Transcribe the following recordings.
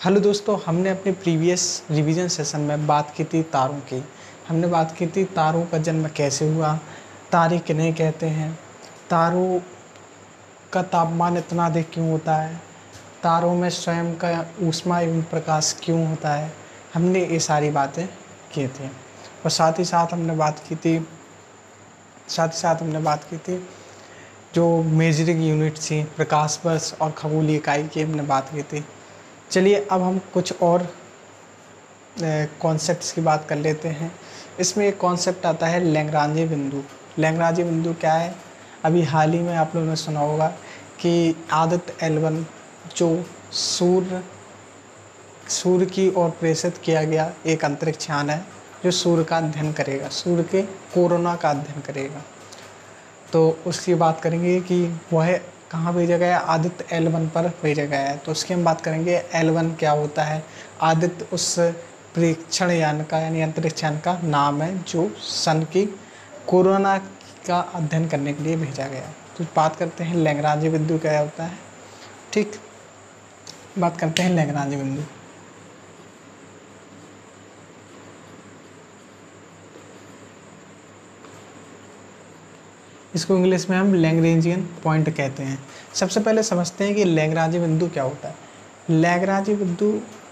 Hello दोस्तों, हमने अपने प्रीवियस रिवीजन सेशन में बात की थी तारों की। हमने बात की थी तारों का जन्म कैसे हुआ, तारे किन्हें कहते हैं, तारों का तापमान इतना अधिक क्यों होता है, तारों में स्वयं का ऊष्मा एवं प्रकाश क्यों होता है। हमने ये सारी बातें की थी और साथ ही साथ हमने बात की थी जो मेजरिंग यूनिट थी प्रकाश वर्ष और खगोलीय इकाई की हमने बात की थी। चलिए अब हम कुछ और कॉन्सेप्ट्स की बात कर लेते हैं। इसमें एक कॉन्सेप्ट आता है लैग्रांजे बिंदु। लैग्रांजे बिंदु क्या है? अभी हाल ही में आप लोगों ने सुना होगा कि आदित्य L1 जो सूर्य की ओर प्रेषित किया गया एक अंतरिक्ष यान है जो सूर्य का अध्ययन करेगा, सूर्य के कोरोना का अध्ययन करेगा। तो उसकी बात करेंगे कि वह कहाँ भेजा गया, आदित्य L1 पर भेजा गया है। तो उसकी हम बात करेंगे L1 क्या होता है। आदित्य उस प्रेक्षण यान का यानी अंतरिक्ष यान का नाम है जो सन की कोरोना का अध्ययन करने के लिए भेजा गया। तो बात करते हैं लैग्रांजे बिंदु क्या होता है। ठीक, बात करते हैं लैग्रांजे बिंदु। इसको इंग्लिश में हम लैग्रेंजियन पॉइंट कहते हैं। सबसे पहले समझते हैं कि लैग्रांजे बिंदु क्या होता है। लैग्रांजे बिंदु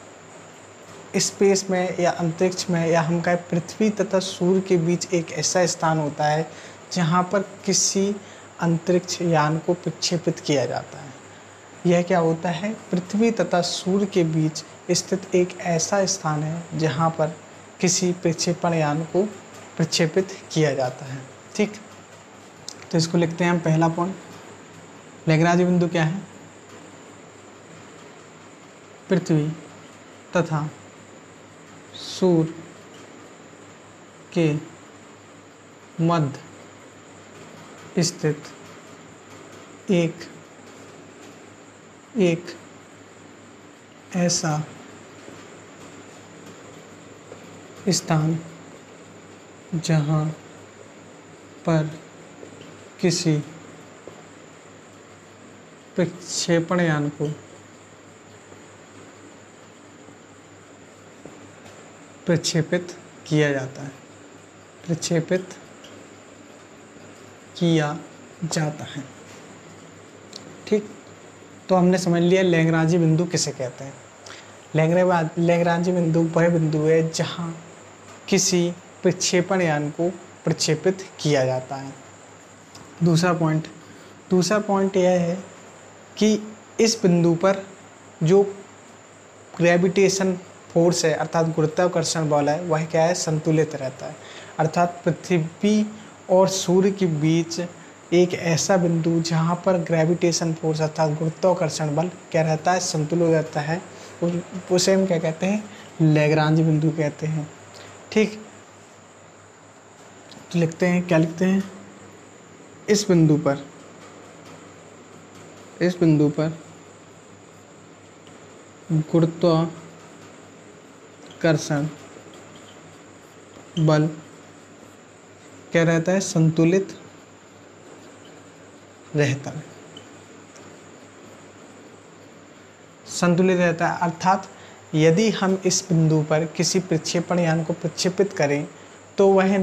स्पेस में या अंतरिक्ष में या हम कहें पृथ्वी तथा सूर्य के बीच एक ऐसा स्थान होता है जहाँ पर किसी अंतरिक्ष यान को प्रक्षेपित किया जाता है। यह क्या होता है? पृथ्वी तथा सूर्य के बीच स्थित एक ऐसा स्थान है जहाँ पर किसी प्रक्षेपण यान को प्रक्षेपित किया जाता है। ठीक, तो इसको लिखते हैं हम पहला पॉइंट। लैग्रांजे बिंदु क्या है? पृथ्वी तथा सूर्य के मध्य स्थित एक ऐसा स्थान जहाँ पर किसी प्रक्षेपण यान को प्रक्षेपित किया जाता है। प्रक्षेपित किया जाता है। ठीक, तो हमने समझ लिया लैग्रांजे बिंदु किसे कहते हैं। लैग्रांजे बिंदु वह बिंदु है जहाँ किसी प्रक्षेपण यान को प्रक्षेपित किया जाता है। दूसरा पॉइंट यह है कि इस बिंदु पर जो ग्रेविटेशन फोर्स है अर्थात गुरुत्वाकर्षण बल है वह क्या है? संतुलित रहता है। अर्थात पृथ्वी और सूर्य के बीच एक ऐसा बिंदु जहाँ पर ग्रेविटेशन फोर्स अर्थात गुरुत्वाकर्षण बल क्या रहता है? संतुलित रहता है। उसे हम क्या कहते हैं? लैग्रांजे बिंदु कहते हैं। ठीक, तो लिखते हैं, क्या लिखते हैं? इस बिंदु पर गुरुत्वाकर्षण बल क्या रहता है? संतुलित रहता है। संतुलित रहता है अर्थात यदि हम इस बिंदु पर किसी प्रक्षेपण यान को प्रक्षेपित करें तो वह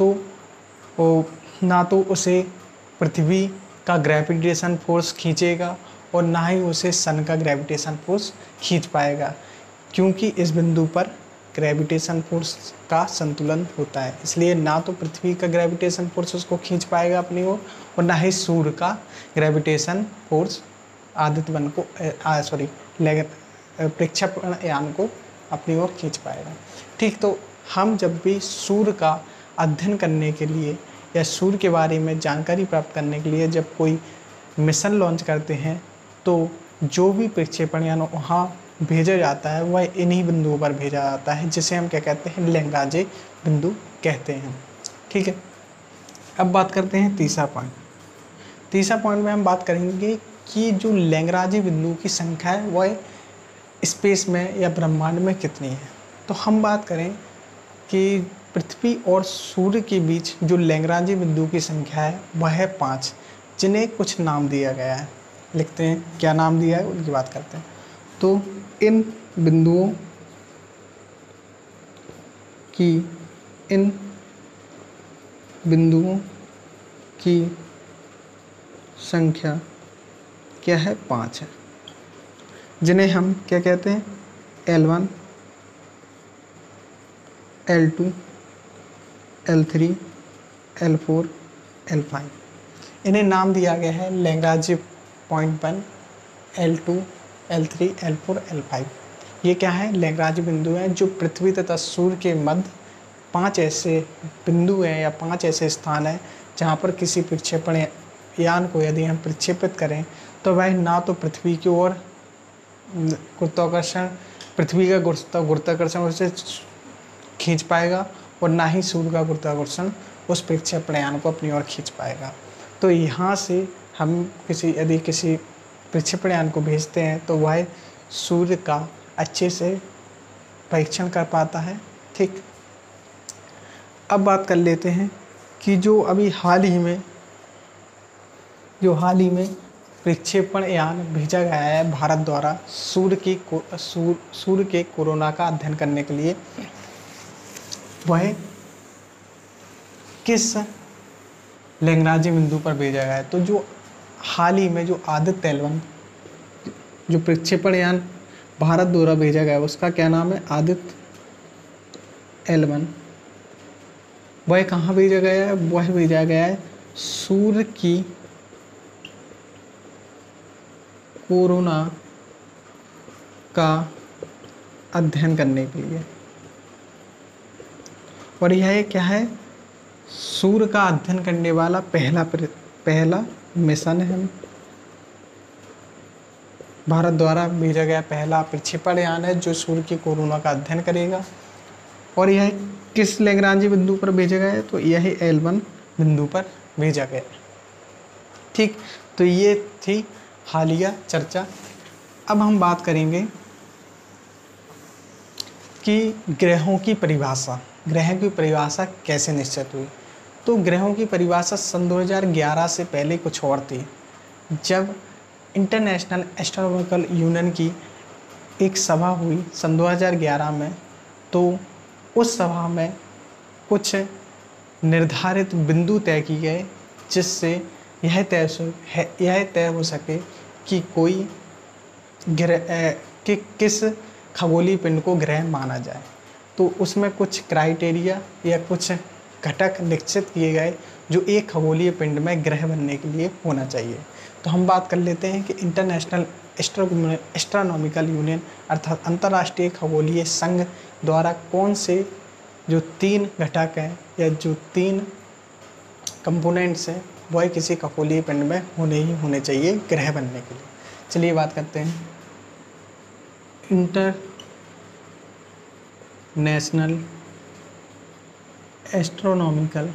ना तो उसे पृथ्वी का ग्रेविटेशन फोर्स खींचेगा और ना ही उसे सन का ग्रेविटेशन फोर्स खींच पाएगा, क्योंकि इस बिंदु पर ग्रेविटेशन फोर्स का संतुलन होता है। इसलिए ना तो पृथ्वी का ग्रेविटेशन फोर्स उसको खींच पाएगा अपनी ओर और ना ही सूर्य का ग्रेविटेशन फोर्स आदित्य को प्रक्षेपण यान को अपनी ओर खींच पाएगा। ठीक, तो हम जब भी सूर्य का अध्ययन करने के लिए या सूर्य के बारे में जानकारी प्राप्त करने के लिए जब कोई मिशन लॉन्च करते हैं तो जो भी प्रक्षेपण यान वहाँ भेजा जाता है वह इन्हीं बिंदुओं पर भेजा जाता है, जिसे हम क्या कहते हैं? लैग्रांजे बिंदु कहते हैं। ठीक है, अब बात करते हैं तीसरा पॉइंट में हम बात करेंगे कि जो लैग्रांजे बिंदु की संख्या है वह स्पेस में या ब्रह्मांड में कितनी है। तो हम बात करें कि पृथ्वी और सूर्य के बीच जो लैग्रांजे बिंदु की संख्या है वह है 5, जिन्हें कुछ नाम दिया गया है। लिखते हैं क्या नाम दिया है, उनकी बात करते हैं। तो इन बिंदुओं की इन बिंदुओं की संख्या क्या है? 5 है, जिन्हें हम क्या कहते हैं? L1, L2, L3, L4, L5। इन्हें नाम दिया गया है Lagrange point 1, L2, L3, L4, L5। ये क्या है? लैग्रांज बिंदु हैं जो पृथ्वी तथा सूर्य के मध्य 5 ऐसे बिंदु हैं या 5 ऐसे स्थान हैं जहाँ पर किसी प्रक्षेपण यान को यदि हम प्रक्षेपित करें तो वह ना तो पृथ्वी की ओर गुरुत्वाकर्षण, पृथ्वी का गुरुत्वाकर्षण उसे खींच पाएगा और ना ही सूर्य का गुरुत्वाकर्षण उस प्रक्षेपण यान को अपनी ओर खींच पाएगा। तो यहाँ से हम यदि किसी प्रक्षेपण यान को भेजते हैं तो वह सूर्य का अच्छे से परीक्षण कर पाता है। ठीक, अब बात कर लेते हैं कि जो अभी हाल ही में प्रक्षेपण यान भेजा गया है भारत द्वारा सूर्य के कोरोना का अध्ययन करने के लिए, वह किस लैग्रांज बिंदु पर भेजा गया है? तो जो हाल ही में जो आदित्य L1 जो प्रक्षेपण यान भारत द्वारा भेजा गया है उसका क्या नाम है? आदित्य L1। वह कहाँ भेजा गया है? वह भेजा गया है सूर्य की कोरोना का अध्ययन करने के लिए। और यह क्या है? सूर्य का अध्ययन करने वाला पहला मिशन है। भारत द्वारा भेजा गया पहला प्रक्षेपण यान है जो सूर्य की कोरोना का अध्ययन करेगा। और यह किस लैग्रांज बिंदु पर भेजा गया है? तो यह L1 बिंदु पर भेजा गया। ठीक, तो ये थी हालिया चर्चा। अब हम बात करेंगे कि ग्रहों की परिभाषा कैसे निश्चित हुई। तो ग्रहों की परिभाषा सन 2011 से पहले कुछ और थी, जब इंटरनेशनल एस्ट्रोनॉमिकल यूनियन की एक सभा हुई सन 2011 में। तो उस सभा में कुछ निर्धारित बिंदु तय किए गए जिससे यह तय हो सके कि कोई किस खगोलीय पिंड को ग्रह माना जाए। तो उसमें कुछ क्राइटेरिया या कुछ घटक निश्चित किए गए जो एक खगोलीय पिंड में ग्रह बनने के लिए होना चाहिए। तो हम बात कर लेते हैं कि इंटरनेशनल एस्ट्रोनॉमिकल यूनियन अर्थात अंतर्राष्ट्रीय खगोलीय संघ द्वारा कौन से जो 3 घटक हैं या जो 3 कंपोनेंट्स हैं वह किसी खगोलीय पिंड में होने चाहिए ग्रह बनने के लिए। चलिए बात करते हैं इंटरनेशनल एस्ट्रोनॉमिकल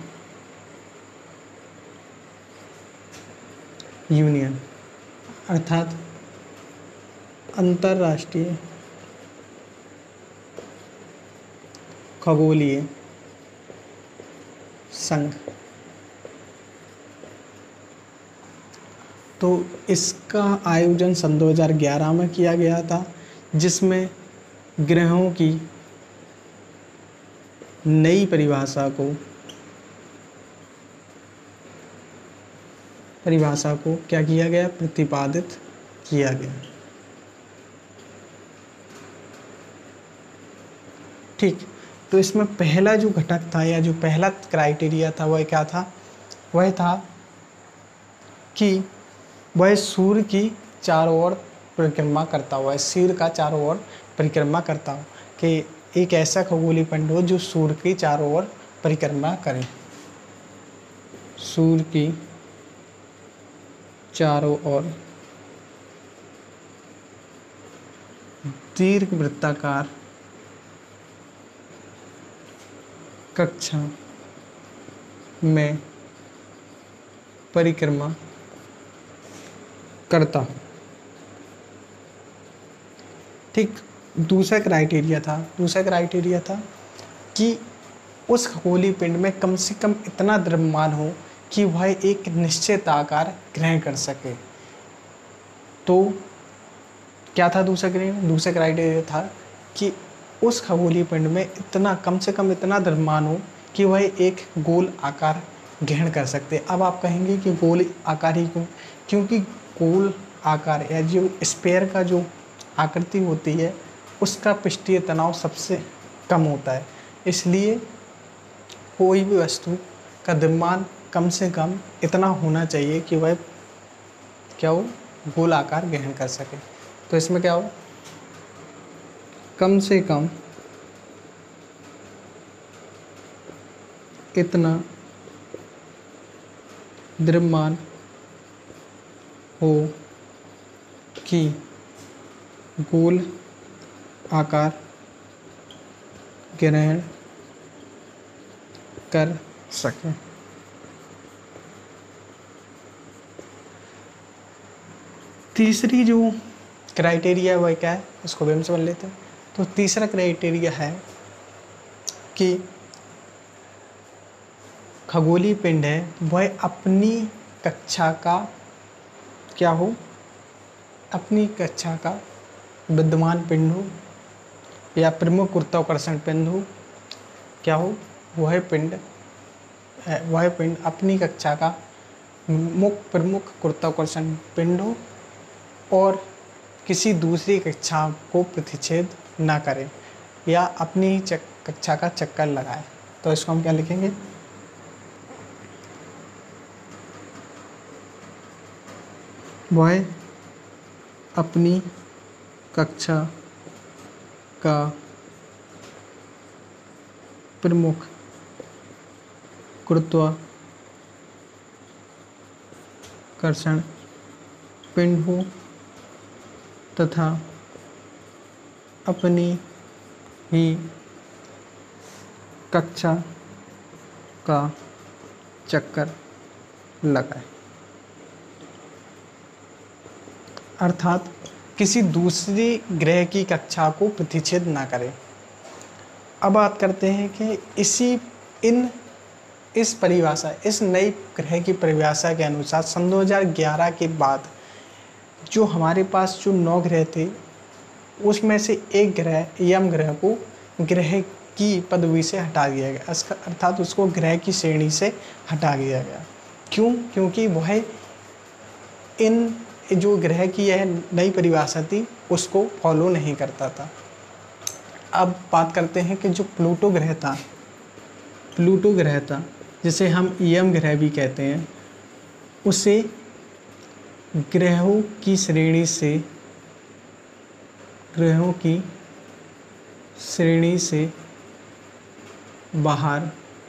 यूनियन अर्थात अंतर्राष्ट्रीय खगोलीय संघ। तो इसका आयोजन सन 2011 में किया गया था, जिसमें ग्रहों की नई परिभाषा को क्या किया गया? प्रतिपादित किया गया। ठीक, तो इसमें पहला जो घटक था या जो पहला क्राइटेरिया था वह क्या था? वह था कि वह सूर्य की चारों ओर परिक्रमा करता हुआ, सूर्य का चारों ओर परिक्रमा करता हो, कि एक ऐसा खगोलीय पिंड हो जो सूर्य की चारों ओर परिक्रमा करे। सूर्य की चारों ओर दीर्घ वृत्ताकार कक्षा में परिक्रमा करता हूँ। ठीक, दूसरा क्राइटेरिया था कि उस खगोलीय पिंड में कम से कम इतना द्रव्यमान हो कि वह एक निश्चित आकार ग्रहण कर सके। तो क्या था दूसरा क्राइटेरिया था कि उस खगोलीय पिंड में इतना कम से कम इतना द्रव्यमान हो कि वह एक गोल आकार ग्रहण कर सकते। अब आप कहेंगे कि गोल आकार ही क्यों? क्योंकि गोल आकार या जो स्फीयर का जो आकृति होती है उसका पृष्ठीय तनाव सबसे कम होता है, इसलिए कोई भी वस्तु का द्रव्यमान कम से कम इतना होना चाहिए कि वह क्या हो, गोल आकार ग्रहण कर सके। तो इसमें क्या हो, कम से कम इतना द्रव्यमान हो कि गोल आकार ग्रहण कर सके। तीसरी जो क्राइटेरिया है वह क्या है, इसको भी हम समझ लेते हैं। तो तीसरा क्राइटेरिया है कि खगोलीय पिंड है वह अपनी कक्षा का क्या हो, अपनी कक्षा का विद्यमान पिंड हो या प्रमुख गुरुत्वाकर्षण पिंड हो, क्या हो, वह पिंड अपनी कक्षा का प्रमुख गुरुत्वाकर्षण पिंड हो और किसी दूसरी कक्षा को प्रतिच्छेद ना करे या अपनी कक्षा का चक्कर लगाए। तो इसको हम क्या लिखेंगे, वह अपनी कक्षा का प्रमुख गुरुत्वाकर्षण पिंड हो तथा अपनी ही कक्षा का चक्कर लगाए, अर्थात किसी दूसरी ग्रह की कक्षा को प्रतिच्छेद ना करे। अब बात करते हैं कि इस नई ग्रह की परिभाषा के अनुसार सन 2011 के बाद जो हमारे पास जो 9 ग्रह थे उसमें से एक ग्रह यम ग्रह को ग्रह की पदवी से हटा दिया गया, अर्थात उसको ग्रह की श्रेणी से हटा दिया गया। क्यों? क्योंकि वह इन जो ग्रह की यह नई परिभाषा थी उसको फॉलो नहीं करता था। अब बात करते हैं कि जो प्लूटो ग्रह था जिसे हम यम ग्रह भी कहते हैं, उसे ग्रहों की श्रेणी से बाहर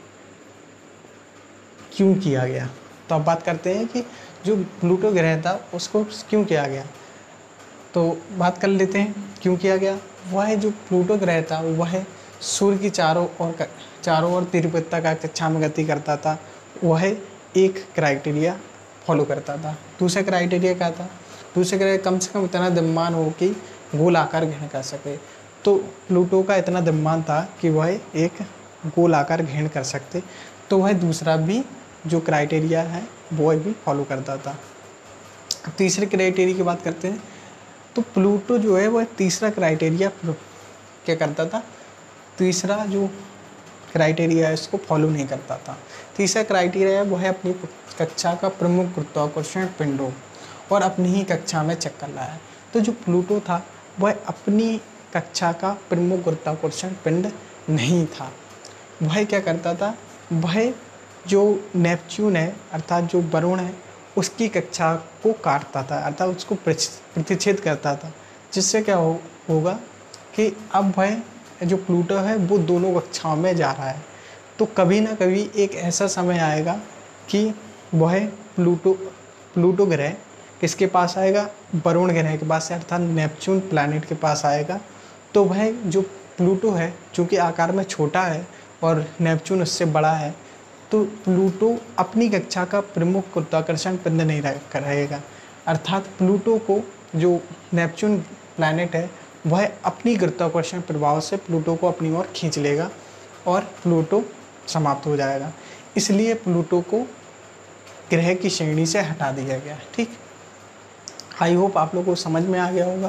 क्यों किया गया। तो अब बात करते हैं कि जो प्लूटो ग्रह था उसको क्यों किया गया, तो बात कर लेते हैं क्यों किया गया। वह जो प्लूटो ग्रह था वह सूर्य की चारों ओर तीव्रता का कक्षा में गति करता था, वह एक क्राइटेरिया फॉलो करता था। दूसरा क्राइटेरिया क्या था, दूसरे ग्रह कम से कम इतना द्रव्यमान हो कि गोल आकार ग्रहण कर सके। तो प्लूटो का इतना द्रव्यमान था कि वह एक गोल आकार ग्रहण कर सकते, तो वह दूसरा भी जो क्राइटेरिया है वो भी फॉलो करता था। तीसरे क्राइटेरिया की बात करते हैं तो प्लूटो जो है वह तीसरा क्राइटेरिया क्या करता था, तीसरा जो क्राइटेरिया है इसको फॉलो नहीं करता था। तीसरा क्राइटेरिया है वह अपनी कक्षा का प्रमुख गुरुत्वाकर्षण पिंड हो और अपनी ही कक्षा में चक्कर लाया। तो जो प्लूटो था वह अपनी कक्षा का प्रमुख गुरुत्वाकर्षण पिंड नहीं था। वह क्या करता था, वह जो नेपच्यून है अर्थात जो वरुण है उसकी कक्षा को काटता था, अर्थात उसको प्रतिच्छेद करता था, जिससे क्या होगा कि अब वह जो प्लूटो है वो दोनों कक्षाओं में जा रहा है। तो कभी ना कभी एक ऐसा समय आएगा कि वह प्लूटो ग्रह किसके पास आएगा, वरुण ग्रह के पास, अर्थात नेपच्यून प्लैनेट के पास आएगा। तो वह जो प्लूटो है चूँकि आकार में छोटा है और नेपच्यून उससे बड़ा है, तो प्लूटो अपनी कक्षा का प्रमुख गुरुत्वाकर्षण पिंड नहीं रहेगा, अर्थात प्लूटो को जो नेपच्यून प्लैनेट है वह अपनी गुरुत्वाकर्षण प्रभाव से प्लूटो को अपनी ओर खींच लेगा और प्लूटो समाप्त हो जाएगा। इसलिए प्लूटो को ग्रह की श्रेणी से हटा दिया गया। ठीक, आई होप आप लोगों को समझ में आ गया होगा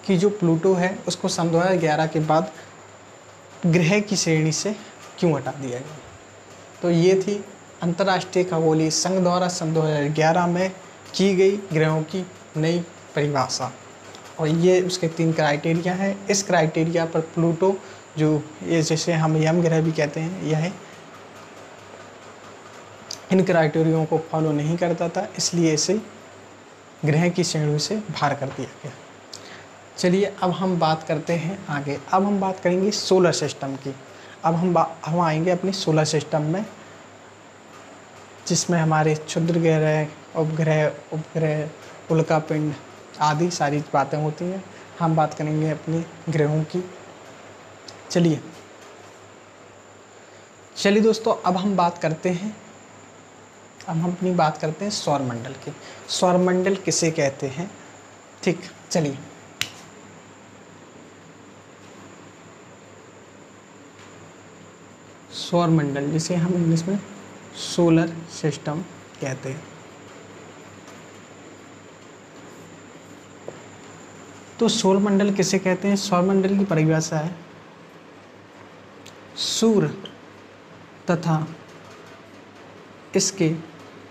कि जो प्लूटो है उसको सन 2011 के बाद ग्रह की श्रेणी से क्यों हटा दिया गया। तो ये थी अंतर्राष्ट्रीय खगोलीय संघ द्वारा सन 2011 में की गई ग्रहों की नई परिभाषा, और ये उसके 3 क्राइटेरिया हैं। इस क्राइटेरिया पर प्लूटो, जो ये जैसे हम यम ग्रह भी कहते हैं, यह इन क्राइटेरियों को फॉलो नहीं करता था, इसलिए इसे ग्रह की श्रेणी से बाहर कर दिया गया। चलिए अब हम बात करते हैं आगे। अब हम बात करेंगे सोलर सिस्टम की। अब हम आएंगे अपनी सोलर सिस्टम में, जिसमें हमारे क्षुद्र ग्रह, उपग्रह, उल्कापिंड आदि सारी बातें होती हैं। हम बात करेंगे अपने ग्रहों की। चलिए दोस्तों, अब हम अपनी बात करते हैं सौरमंडल की। सौरमंडल किसे कहते हैं, ठीक। चलिए सौरमंडल, जिसे हम इंग्लिश में सोलर सिस्टम कहते हैं। तो सौरमंडल किसे कहते हैं? सौरमंडल की परिभाषा है सूर्य तथा इसके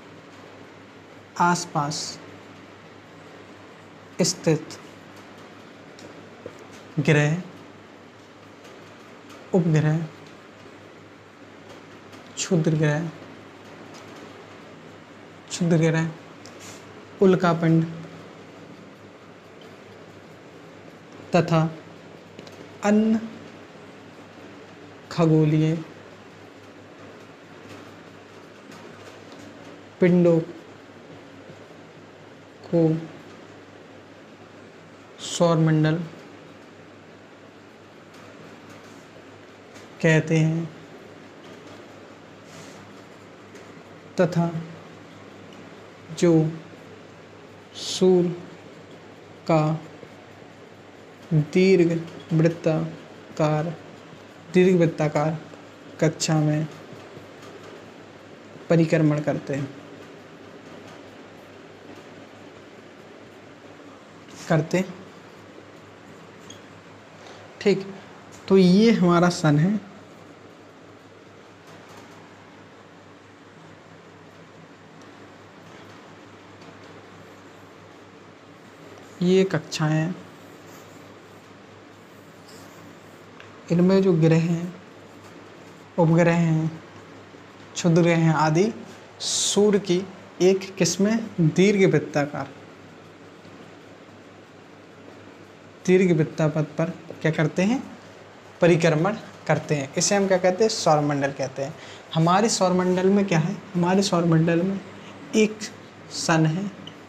आसपास स्थित ग्रह, उपग्रह, क्षुद्र ग्रह, उल्कापिंड तथा अन्य खगोलीय पिंडों को सौरमंडल कहते हैं तथा जो सूर्य का दीर्घवृत्ताकार कक्षा में परिक्रमण करते हैं। ठीक। तो ये हमारा सन है। ये कक्षाएं हैं, इनमें जो ग्रह हैं, उपग्रह हैं, क्षुद्र ग्रह हैं आदि सूर्य की एक किस्म दीर्घवृत्तापथ पर क्या करते हैं? परिक्रमण करते हैं। इसे हम क्या कहते हैं? सौरमंडल कहते हैं। हमारे सौरमंडल में क्या है? हमारे सौरमंडल में एक सन है,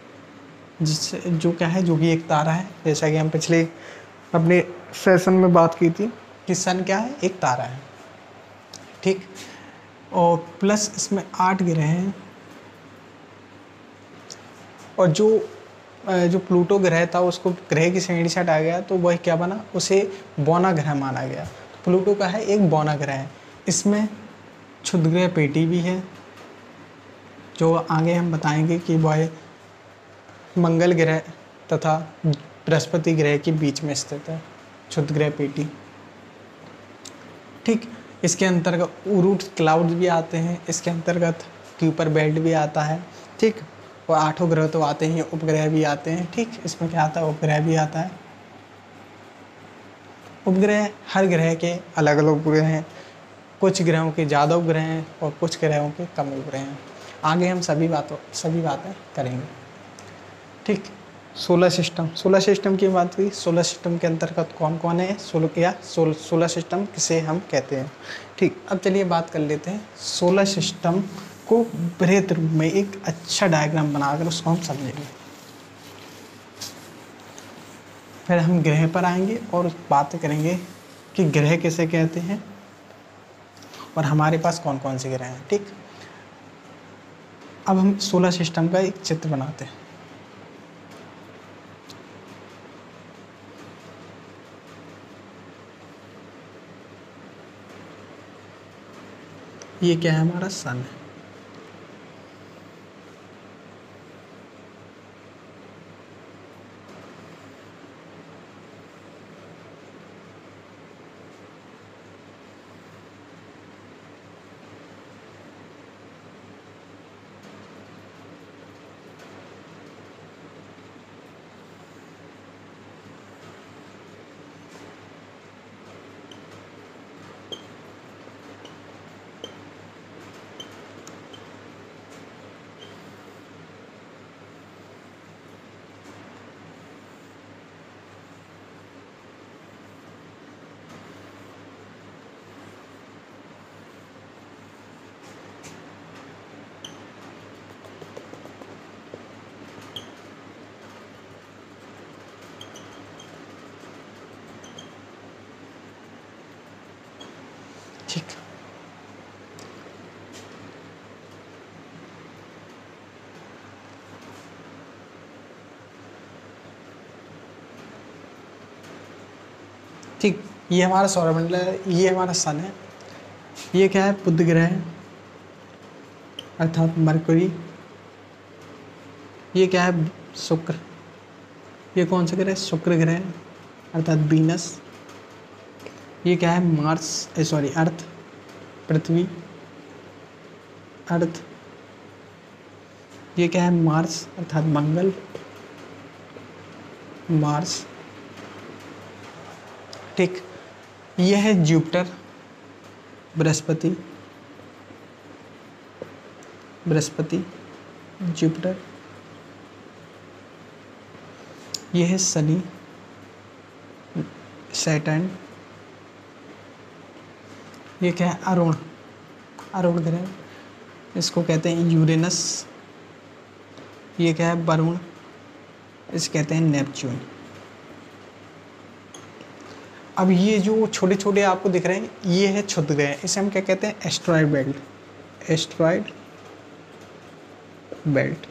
जो कि एक तारा है। जैसा कि हम पिछले अपने सेशन में बात की थी कि सन क्या है? एक तारा है, ठीक। और प्लस इसमें 8 ग्रह हैं, और जो प्लूटो ग्रह था उसको ग्रह की श्रेणी से हटाया गया, तो वह क्या बना? उसे बौना ग्रह माना गया। तो प्लूटो का है एक बौना ग्रह है। इसमें क्षुद्र ग्रह पेटी भी है, जो आगे हम बताएंगे कि वह मंगल ग्रह तथा बृहस्पति ग्रह के बीच में स्थित है, क्षुद्र ग्रह पेटी, ठीक। इसके अंतर्गत उरूट क्लाउड भी आते हैं, इसके अंतर्गत क्यूपर बेल्ट भी आता है, ठीक। और 8 ग्रह तो आते ही, उपग्रह भी आते हैं, ठीक। इसमें क्या आता है? उपग्रह भी आता है। उपग्रह हर ग्रह के अलग अलग उपग्रह हैं, कुछ ग्रहों के ज़्यादा उपग्रह हैं और कुछ ग्रहों के कम उपग्रह हैं। आगे हम सभी बातें करेंगे, ठीक। सोलर सिस्टम की बात हुई। सोलर सिस्टम के अंतर्गत कौन कौन है? सोलर सिस्टम किसे हम कहते हैं, ठीक। अब चलिए बात कर लेते हैं सोलर सिस्टम को बृहत रूप में, एक अच्छा डायग्राम बनाकर उसको हम समझेंगे। फिर हम ग्रह पर आएंगे और बातें करेंगे कि ग्रह किसे कहते हैं और हमारे पास कौन कौन से ग्रह हैं, ठीक। अब हम सोलर सिस्टम का एक चित्र बनाते हैं। ये क्या है? हमारा सन है। ठीक। ठीक, ये हमारा सौरमंडल है, ये हमारा सन है। ये क्या है? बुध ग्रह है, अर्थात मरकरी। ये क्या है? शुक्र। ये कौन सा ग्रह है? शुक्र ग्रह है, अर्थात वीनस। ये क्या है? मार्स, सॉरी अर्थ, पृथ्वी, अर्थ। ये क्या है? मार्स, अर्थात मंगल, मार्स। ठीक, ये है जुपिटर, बृहस्पति, बृहस्पति, जुपिटर। ये है शनि, सैटर्न। ये क्या है? अरुण, अरुण ग्रह, इसको कहते हैं यूरेनस। ये क्या है? वरुण, इसे कहते हैं नेपच्यून। अब ये जो छोटे छोटे आपको दिख रहे हैं, ये है क्षुद्र ग्रह, इसे हम क्या कहते हैं? Asteroid belt, asteroid belt.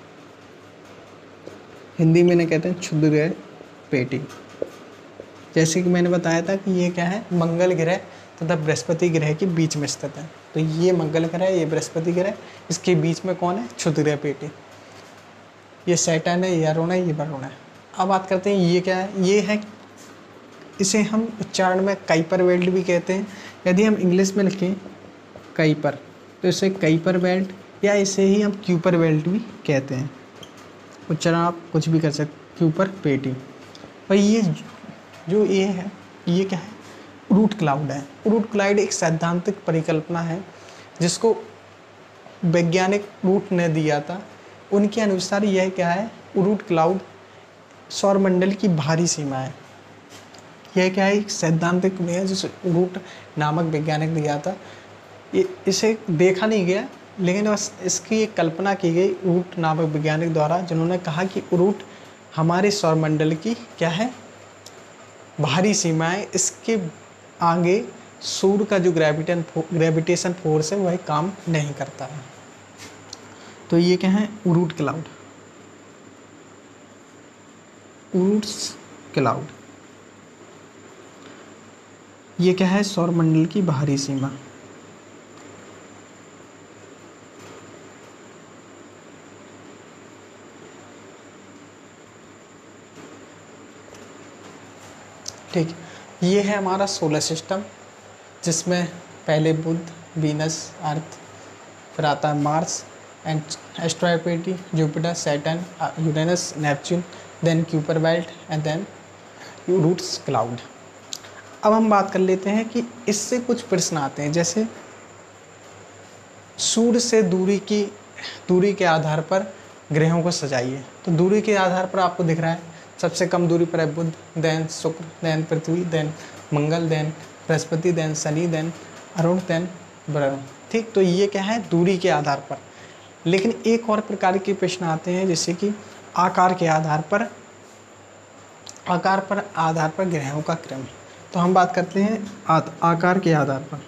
Hindi में इन्हें कहते हैं क्षुद्र ग्रह पेटी। जैसे कि मैंने बताया था कि ये क्या है? मंगल ग्रह तथा बृहस्पति ग्रह के बीच में स्थित है। तो ये मंगल ग्रह, ये बृहस्पति ग्रह, इसके बीच में कौन है? क्षुद्र ग्रह पेटी। ये सैटर्न है, ये अरुण है, ये वरुण है। अब बात करते हैं ये क्या है? ये है, इसे हम उच्चारण में काइपर बेल्ट भी कहते हैं। यदि हम इंग्लिश में लिखें काइपर, तो इसे काइपर बेल्ट या इसे ही हम क्यूपर बेल्ट भी कहते हैं। उच्चारण आप कुछ भी कर सकते, क्यूपर पेटी। और ये जो ये है, ये क्या है? रूट क्लाउड है। रूट क्लाउड एक सैद्धांतिक परिकल्पना है जिसको वैज्ञानिक रूट ने दिया था। उनके अनुसार यह क्या है? रूट क्लाउड सौरमंडल की बाहरी सीमा है। यह क्या है? एक सैद्धांतिक में है जिसे रूट नामक वैज्ञानिक दिया था। ये इसे देखा नहीं गया, लेकिन बस इसकी एक कल्पना की गई रूट नामक वैज्ञानिक द्वारा, जिन्होंने कहा कि रूट हमारे सौरमंडल की क्या है? बाहरी सीमा है। इसके आगे सूर्य का जो ग्रेविटेशन फोर्स है वह काम नहीं करता है। तो ये क्या है? Oort cloud, Oort's cloud. ये क्या है? सौरमंडल की बाहरी सीमा। ठीक, ये है हमारा सोलर सिस्टम, जिसमें पहले बुध, वीनस, अर्थ, फिर आता है मार्स एंड एस्ट्रॉयड पेटी, Jupiter, Saturn, Uranus, Neptune, then Kuiper belt and then Oort's cloud. अब हम बात कर लेते हैं कि इससे कुछ प्रश्न आते हैं, जैसे सूर्य से दूरी के आधार पर ग्रहों को सजाइए। तो दूरी के आधार पर आपको दिख रहा है, सबसे कम दूरी पर है बुध, देन शुक्र, देन पृथ्वी, देन मंगल, देन बृहस्पति, देन शनि, देन अरुण, देन वरुण। ठीक, तो ये क्या है? दूरी के आधार पर। लेकिन एक और प्रकार के प्रश्न आते हैं, जैसे कि आकार के आधार पर ग्रहों का क्रम। तो हम बात करते हैं आकार के आधार पर।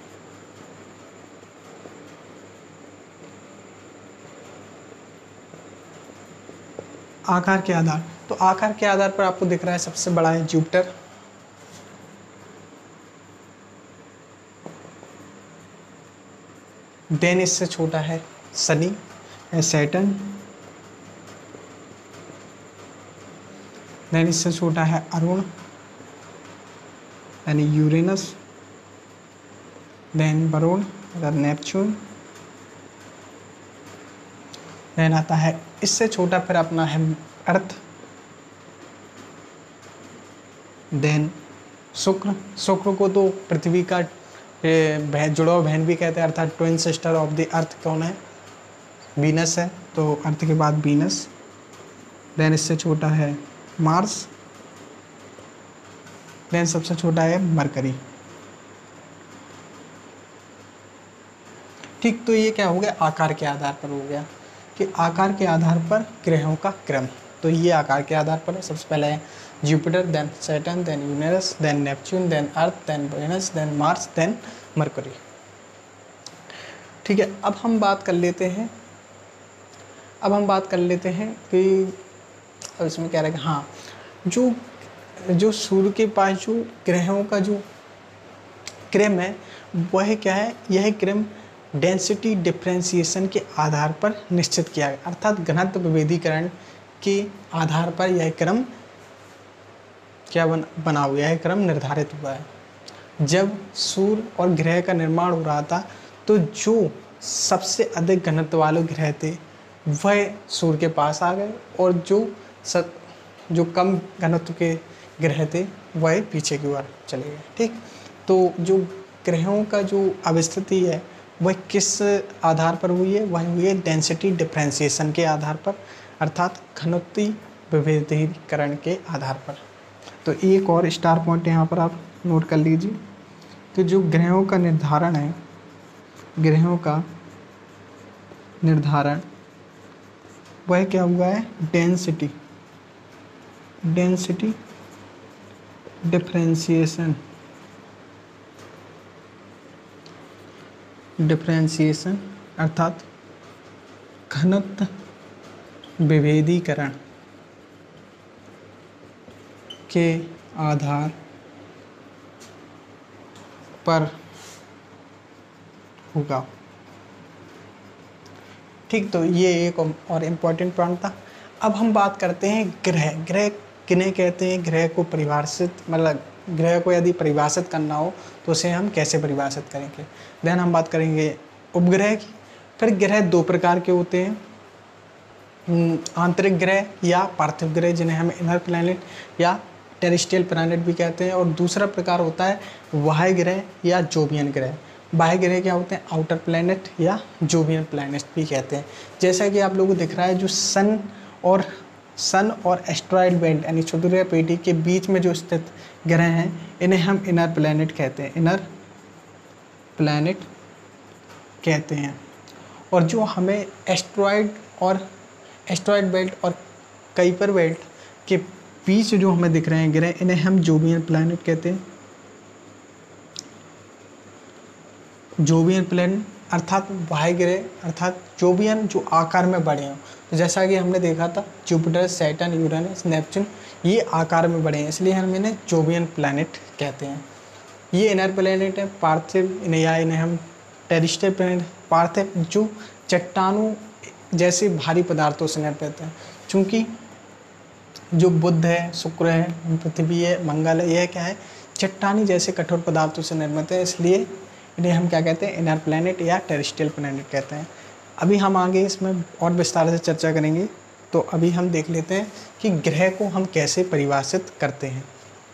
आकार के आधार, तो आकार के आधार पर आपको दिख रहा है सबसे बड़ा है जुपिटर, देन इससे छोटा है शनि, सैटर्न, देन इससे छोटा है अरुण यानी यूरेनस, देन वरुण नेपच्यून, देन आता है इससे छोटा फिर अपना है अर्थ, देन शुक्र को तो पृथ्वी का जुड़ाव बहन भी कहते हैं, अर्थात twin sister of the Earth कौन है? वीनस है, तो अर्थ के बाद वीनस, देन इससे छोटा है मार्स, देन सबसे छोटा है मरकरी। ठीक, तो ये क्या हो गया? आकार के आधार पर हो गया कि आकार के आधार पर ग्रहों का क्रम। तो ये आकार के आधार पर है, सबसे पहले है Jupiter, then Saturn, then Uranus, then Neptune, then Earth, then Venus, then Mars, then Mercury. ठीक है, अब हम बात कर लेते हैं कि अब इसमें कह रहे हैं कि हाँ, जो जो सूर्य के पास जो ग्रहों का जो क्रम है वह क्या है, यह क्रम डेंसिटी डिफरेंशिएशन के आधार पर निश्चित किया गया, अर्थात घनत्व विभेदीकरण के आधार पर यह क्रम क्या बना हुआ है, क्रम निर्धारित हुआ है। जब सूर्य और ग्रह का निर्माण हो रहा था तो जो सबसे अधिक घनत्व वाले ग्रह थे वह सूर्य के पास आ गए, और जो कम घनत्व के ग्रह थे वह पीछे की ओर चले गए। ठीक, तो जो ग्रहों का जो अवस्थिति है वह किस आधार पर हुई है, वह हुई है डेंसिटी डिफरेंशिएशन के आधार पर, अर्थात घनत्व विभेदीकरण के आधार पर। तो एक और स्टार पॉइंट यहाँ पर आप नोट कर लीजिए। तो जो ग्रहों का निर्धारण है, ग्रहों का निर्धारण वह क्या हुआ है, डेंसिटी डिफरेंशिएशन अर्थात घनत्व विभेदीकरण के आधार पर होगा। ठीक, तो ये एक और इम्पोर्टेंट पॉइंट था। अब हम बात करते हैं ग्रह किन्हें कहते हैं, ग्रह को परिभाषित, मतलब ग्रह को यदि परिभाषित करना हो तो उसे हम कैसे परिभाषित करेंगे। देन हम बात करेंगे उपग्रह की। फिर ग्रह दो प्रकार के होते हैं, आंतरिक ग्रह या पार्थिव ग्रह, जिन्हें हम इनर प्लैनेट या टेरेस्ट्रियल प्लैनेट भी कहते हैं, और दूसरा प्रकार होता है बाह्य ग्रह या जोवियन ग्रह। बाह्य ग्रह क्या होते हैं, आउटर प्लैनेट या जोवियन प्लैनेट भी कहते हैं। जैसा कि आप लोगों को दिख रहा है, जो सन और एस्ट्रॉयड बेल्ट यानी क्षुद्रीय पेटी के बीच में जो स्थित ग्रह हैं, इन्हें हम इनर प्लैनेट कहते हैं। और जो हमें एस्ट्रॉयड बेल्ट और कुइपर बेल्ट के बीच जो हमें दिख रहे हैं ग्रह, इन्हें हम जोवियन प्लैनेट कहते हैं। जोवियन प्लैनेट अर्थात बाह्य ग्रह, अर्थात जोवियन जो आकार में बड़े हों। तो जैसा कि हमने देखा था जुपिटर, सैटर्न, यूरेनस, नेपच्यून, ये आकार में बड़े हैं, इसलिए हम इन्हें जोवियन प्लैनेट कहते हैं। ये इनर प्लैनेट है। पार्थिव या इन्हें हम टेरेस्ट्रियल प्लैनेट। पार्थिव जो चट्टानों जैसे भारी पदार्थों से निर्मित है, चूँकि जो बुध है, शुक्र है, पृथ्वी है, मंगल है, यह क्या है, चट्टानी जैसे कठोर पदार्थों से निर्मित है, इसलिए इन्हें हम क्या कहते हैं, इनर प्लैनेट या टेरेस्ट्रियल प्लैनेट कहते हैं। अभी हम आगे इसमें और विस्तार से चर्चा करेंगे। तो अभी हम देख लेते हैं कि ग्रह को हम कैसे परिभाषित करते हैं।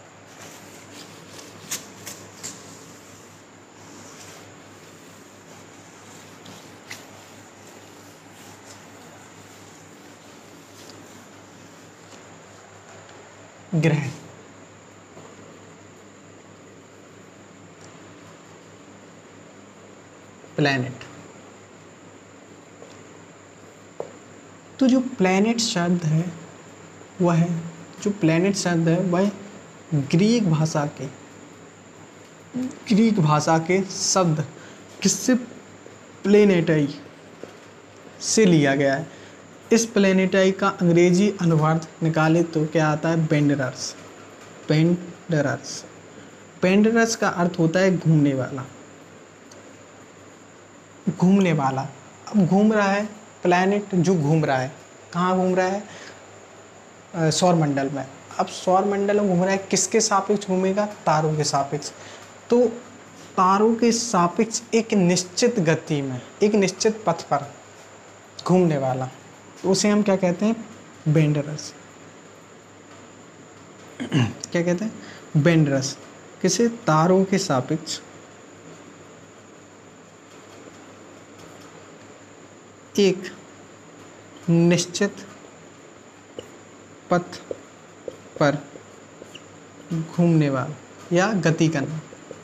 ग्रह प्लैनेट, तो जो प्लैनेट शब्द है वह ग्रीक भाषा के शब्द किससे, प्लेनेटाई से लिया गया है। इस प्लेनेटाई का अंग्रेजी अनुवाद निकाले तो क्या आता है, पेंडरस का अर्थ होता है घूमने वाला। अब घूम रहा है प्लैनेट, जो घूम रहा है, कहाँ घूम रहा है, सौरमंडल में। अब सौरमंडल में घूम रहा है, किसके सापेक्ष घूमेगा, तारों के सापेक्ष। तो तारों के सापेक्ष एक निश्चित गति में, एक निश्चित पथ पर घूमने वाला, तो उसे हम क्या कहते हैं, बेंडरस। क्या कहते हैं, बेंडरस। किसे, तारों के सापेक्ष एक निश्चित पथ पर घूमने वाला या गति करना,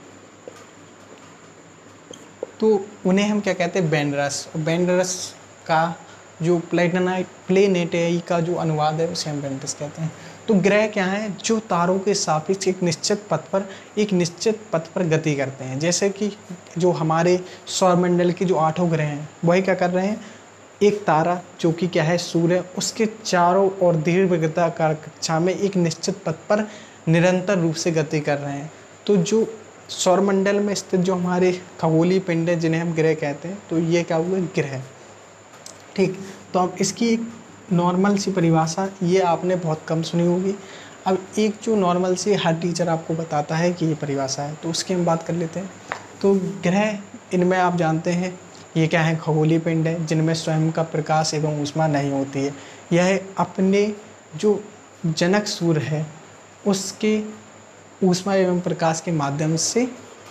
तो उन्हें हम क्या कहते हैं, बेंडरस। बेंडरस का जो प्लेनेटाई का जो अनुवाद है उसे हम बेंडरस कहते हैं। तो ग्रह क्या है, जो तारों के सापेक्ष एक निश्चित पथ पर गति करते हैं। जैसे कि जो हमारे सौरमंडल के जो 8 ग्रह हैं, वही क्या कर रहे हैं, एक तारा जो कि क्या है सूर्य, उसके चारों ओर दीर्घवृत्ताकार कक्षा में एक निश्चित पथ पर निरंतर रूप से गति कर रहे हैं। तो जो सौरमंडल में स्थित जो हमारे खगोलीय पिंड है, जिन्हें हम ग्रह कहते हैं, तो ये क्या हुए, ग्रह। ठीक, तो अब इसकी एक नॉर्मल सी परिभाषा ये आपने बहुत कम सुनी होगी। अब एक जो नॉर्मल सी हर टीचर आपको बताता है कि ये परिभाषा है, तो उसकी हम बात कर लेते हैं। तो ग्रह, इनमें आप जानते हैं ये क्या है, खगोलीय पिंड है जिनमें स्वयं का प्रकाश एवं ऊष्मा नहीं होती है। यह अपने जो जनक सूर्य है उसके ऊष्मा एवं प्रकाश के माध्यम से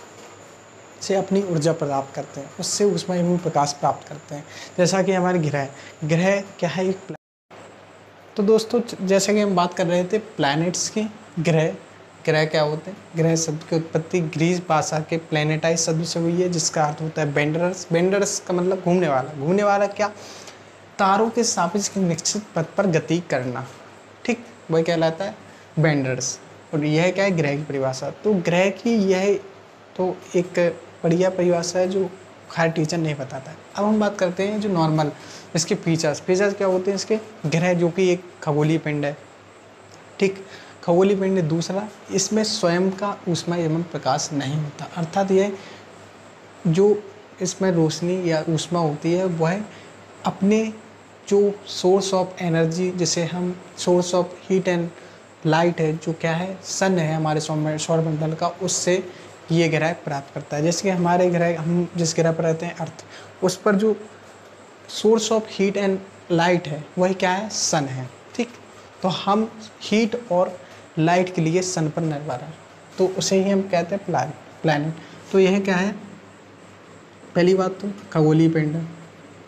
अपनी ऊर्जा प्राप्त करते हैं, उससे ऊष्मा एवं प्रकाश प्राप्त करते हैं। जैसा कि हमारे ग्रह क्या है, एक तो दोस्तों जैसा कि हम बात कर रहे थे प्लैनेट्स की, ग्रह क्या होते हैं। ग्रह शब्द की उत्पत्ति ग्रीक भाषा के प्लैनेटाइज शब्द से हुई है, जिसका अर्थ होता है बेंडरस का मतलब घूमने वाला क्या, तारों के सापेक्ष निश्चित पथ पर गति करना। ठीक, वही कहलाता है बेंडर्स। और यह क्या है, ग्रह की परिभाषा। तो ग्रह की यह तो एक बढ़िया परिभाषा है जो हर टीचर नहीं बताता है। अब हम बात करते हैं जो नॉर्मल इसके फीचर्स क्या होते हैं इसके। ग्रह जो कि एक खगोलीय पिंड है, ठीक, खगोलीय पिंड। दूसरा, इसमें स्वयं का ऊष्मा एवं प्रकाश नहीं होता, अर्थात यह जो इसमें रोशनी या ऊष्मा होती है वह अपने जो सोर्स ऑफ एनर्जी, जिसे हम source of heat and light है, जो क्या है सन है हमारे सौरमंडल का, उससे ये ग्रह प्राप्त करता है। जैसे कि हमारे ग्रह, हम जिस ग्रह पर रहते हैं अर्थ, उस पर जो source of heat and light है वही क्या है, सन है। ठीक, तो हम हीट और लाइट के लिए सन पर निर्भर है, तो उसे ही हम कहते हैं प्लैनेट। तो यह क्या है, पहली बात तो खगोलीय पिंड है।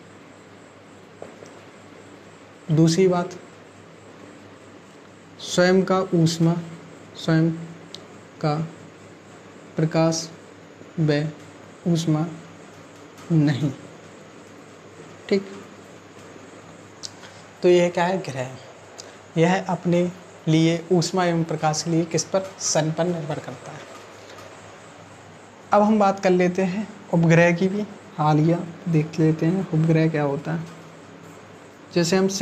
दूसरी बात, स्वयं का प्रकाश व ऊष्मा नहीं। ठीक, तो यह क्या है, ग्रह। यह अपने लिए ऊष्मा एवं प्रकाश के लिए किस पर, सन पर निर्भर करता है। अब हम बात कर लेते हैं उपग्रह की भी, हालिया देख लेते हैं उपग्रह क्या होता है। जैसे हम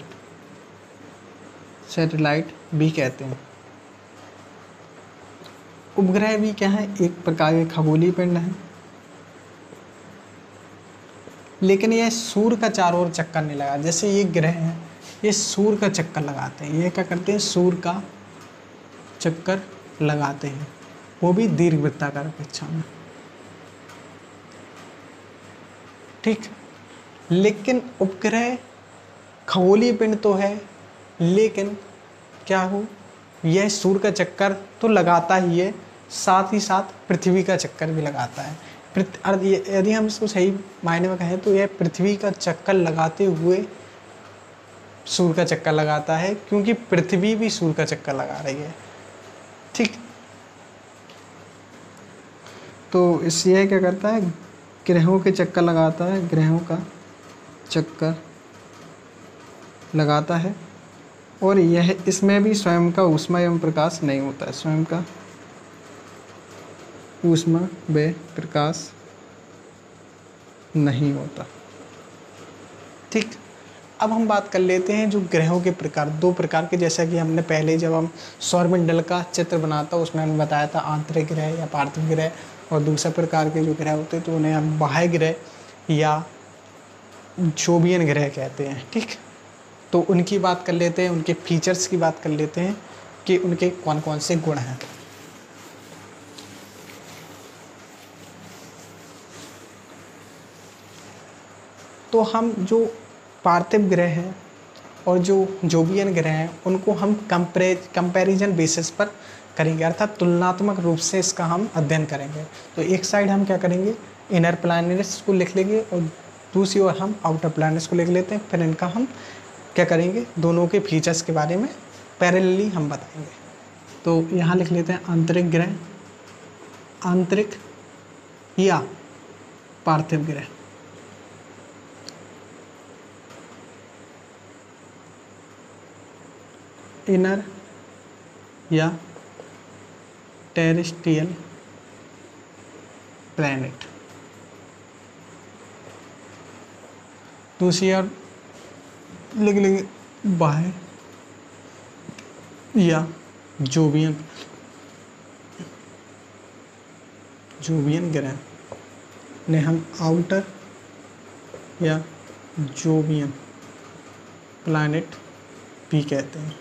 सैटेलाइट भी कहते हैं। उपग्रह भी क्या है, एक प्रकार के खगोलीय पिंड है, लेकिन यह सूर्य का चारों ओर चक्कर नहीं लगा। जैसे ये ग्रह हैं, ये सूर्य का चक्कर लगाते हैं। ये क्या करते हैं, सूर्य का चक्कर लगाते हैं, वो भी दीर्घवृत्ताकार कक्षा में। ठीक, लेकिन उपग्रह खगोलीय पिंड तो है, लेकिन क्या हो, यह सूर्य का चक्कर तो लगाता ही है, साथ ही साथ पृथ्वी का चक्कर भी लगाता है। यदि हम इसको सही मायने में कहें तो यह पृथ्वी का चक्कर लगाते हुए सूर्य का चक्कर लगाता है, क्योंकि पृथ्वी भी सूर्य का चक्कर लगा रही है। ठीक, तो इसलिए क्या करता है, ग्रहों के चक्कर लगाता है, ग्रहों का चक्कर लगाता है, और यह इसमें भी स्वयं का ऊष्मा एवं प्रकाश नहीं होता है, स्वयं का ऊष्मा व प्रकाश नहीं होता। ठीक, अब हम बात कर लेते हैं जो ग्रहों के प्रकार, 2 प्रकार के। जैसा कि हमने पहले जब हम सौरमंडल का चित्र बनाता उसमें हमने बताया था आंतरिक ग्रह या पार्थिव ग्रह, और दूसरे प्रकार के जो ग्रह होते हैं तो उन्हें हम बाह्य ग्रह या जोवियन ग्रह कहते हैं। ठीक, तो उनकी बात कर लेते हैं, उनके फीचर्स की बात कर लेते हैं कि उनके कौन कौन से गुण हैं। तो हम जो पार्थिव ग्रह हैं और जो जोवियन ग्रह हैं उनको हम कंपैरिजन बेसिस पर करेंगे, अर्थात तुलनात्मक रूप से इसका हम अध्ययन करेंगे। तो एक साइड हम क्या करेंगे, इनर प्लैनेट्स को लिख लेंगे, और दूसरी ओर हम आउटर प्लैनेट्स को लिख लेते हैं। फिर इनका हम क्या करेंगे, दोनों के फीचर्स के बारे में पैरेलली हम बताएंगे। तो यहाँ लिख लेते हैं आंतरिक ग्रह, आंतरिक या पार्थिव ग्रह। इनर या टेरेस्ट्रियल प्लैनेट। दूसरी ओर लिख लेंगे बाह्य या जोवियन ग्रह ने हम आउटर या जोवियन प्लैनेट भी कहते हैं।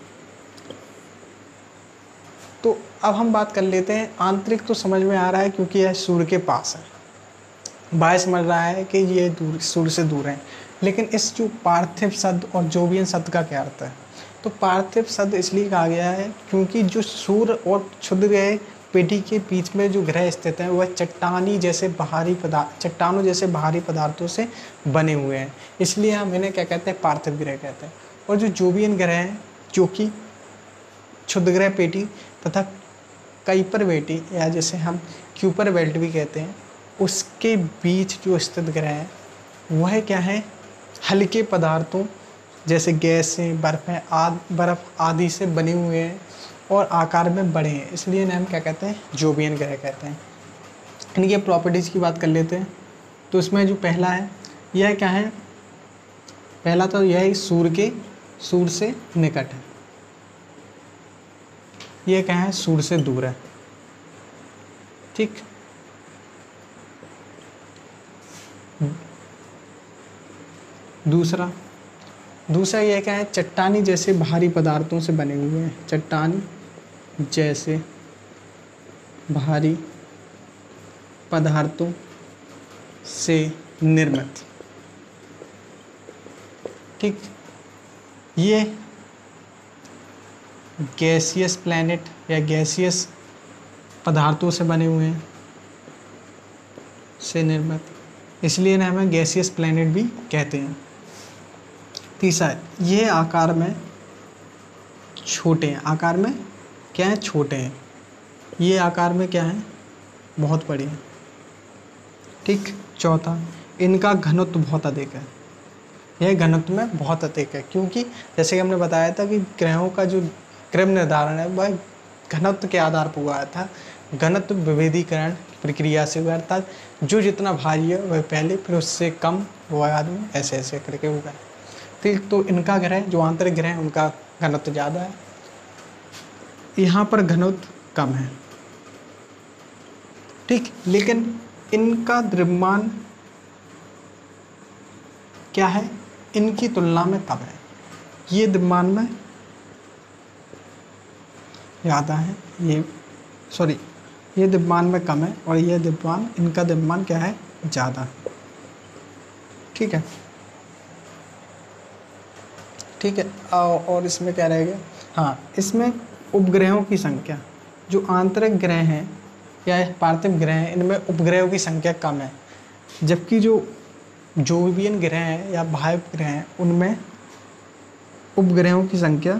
तो अब हम बात कर लेते हैं, आंतरिक तो समझ में आ रहा है क्योंकि यह सूर्य के पास है, बाह्य समझ रहा है कि ये दूर, सूर्य से दूर है। लेकिन इस जो पार्थिव शब्द और जोवियन शब्द का क्या अर्थ है? तो पार्थिव शब्द इसलिए कहा गया है क्योंकि जो सूर्य और क्षुद्र ग्रह पेटी के बीच में जो ग्रह स्थित हैं वह चट्टानों जैसे बाहरी पदार्थों से बने हुए हैं, इसलिए हम इन्हें क्या कहते हैं? पार्थिव ग्रह कहते हैं। और जो जोवियन ग्रह हैं जो कि क्षुद्र ग्रह पेटी तथा कुइपर बेल्ट या जैसे हम क्यूपर बेल्ट भी कहते हैं, उसके बीच जो स्थित ग्रह हैं वह क्या है? हल्के पदार्थों जैसे गैसें, बर्फ आदि से बने हुए हैं और आकार में बड़े हैं, इसलिए इन्हें हम क्या कहते हैं? जोवियन ग्रह कहते हैं। इनकी प्रॉपर्टीज़ की बात कर लेते हैं। तो इसमें जो पहला है यह क्या है? पहला तो यह सूर्य से निकट है, यह क्या है? सूर्य से दूर है। ठीक, दूसरा यह क्या है? चट्टानी जैसे बाहरी पदार्थों से बने हुए हैं, चट्टानी जैसे बाहरी पदार्थों से निर्मित। ठीक, ये गैसियस प्लैनेट या गैसियस पदार्थों से बने हुए हैं से निर्मित, इसलिए इन्हें हमें गैसियस प्लैनेट भी कहते हैं। तीसरा, ये आकार में छोटे हैं, आकार में क्या है? छोटे हैं। ये आकार में क्या है? बहुत बड़े हैं। ठीक, चौथा, इनका घनत्व बहुत अधिक है, यह घनत्व में बहुत अधिक है क्योंकि जैसे कि हमने बताया था कि ग्रहों का जो क्रम निर्धारण है वह घनत्व के आधार पर हुआ था। घनत्व विभेदीकरण प्रक्रिया से हुआ, अर्थात जो जितना भारी है वह पहले, फिर उससे कम वह बाद में ऐसे ऐसे करके होगा। ठीक, तो इनका ग्रह जो आंतरिक ग्रह है उनका घनत्व ज़्यादा है, यहाँ पर घनत्व कम है। ठीक, लेकिन इनका द्रव्यमान क्या है? इनकी तुलना में कम है। ये द्रव्यमान में ज़्यादा है, ये द्रव्यमान में कम है और ये द्रव्यमान, इनका द्रव्यमान क्या है? ज़्यादा। ठीक है, ठीक है। और इसमें क्या रहेगा? हाँ, इसमें उपग्रहों की संख्या, जो आंतरिक ग्रह हैं या पार्थिव ग्रह हैं, इनमें उपग्रहों की संख्या कम है, जबकि जो जोवियन ग्रह हैं या बाह्य ग्रह हैं उनमें उपग्रहों की संख्या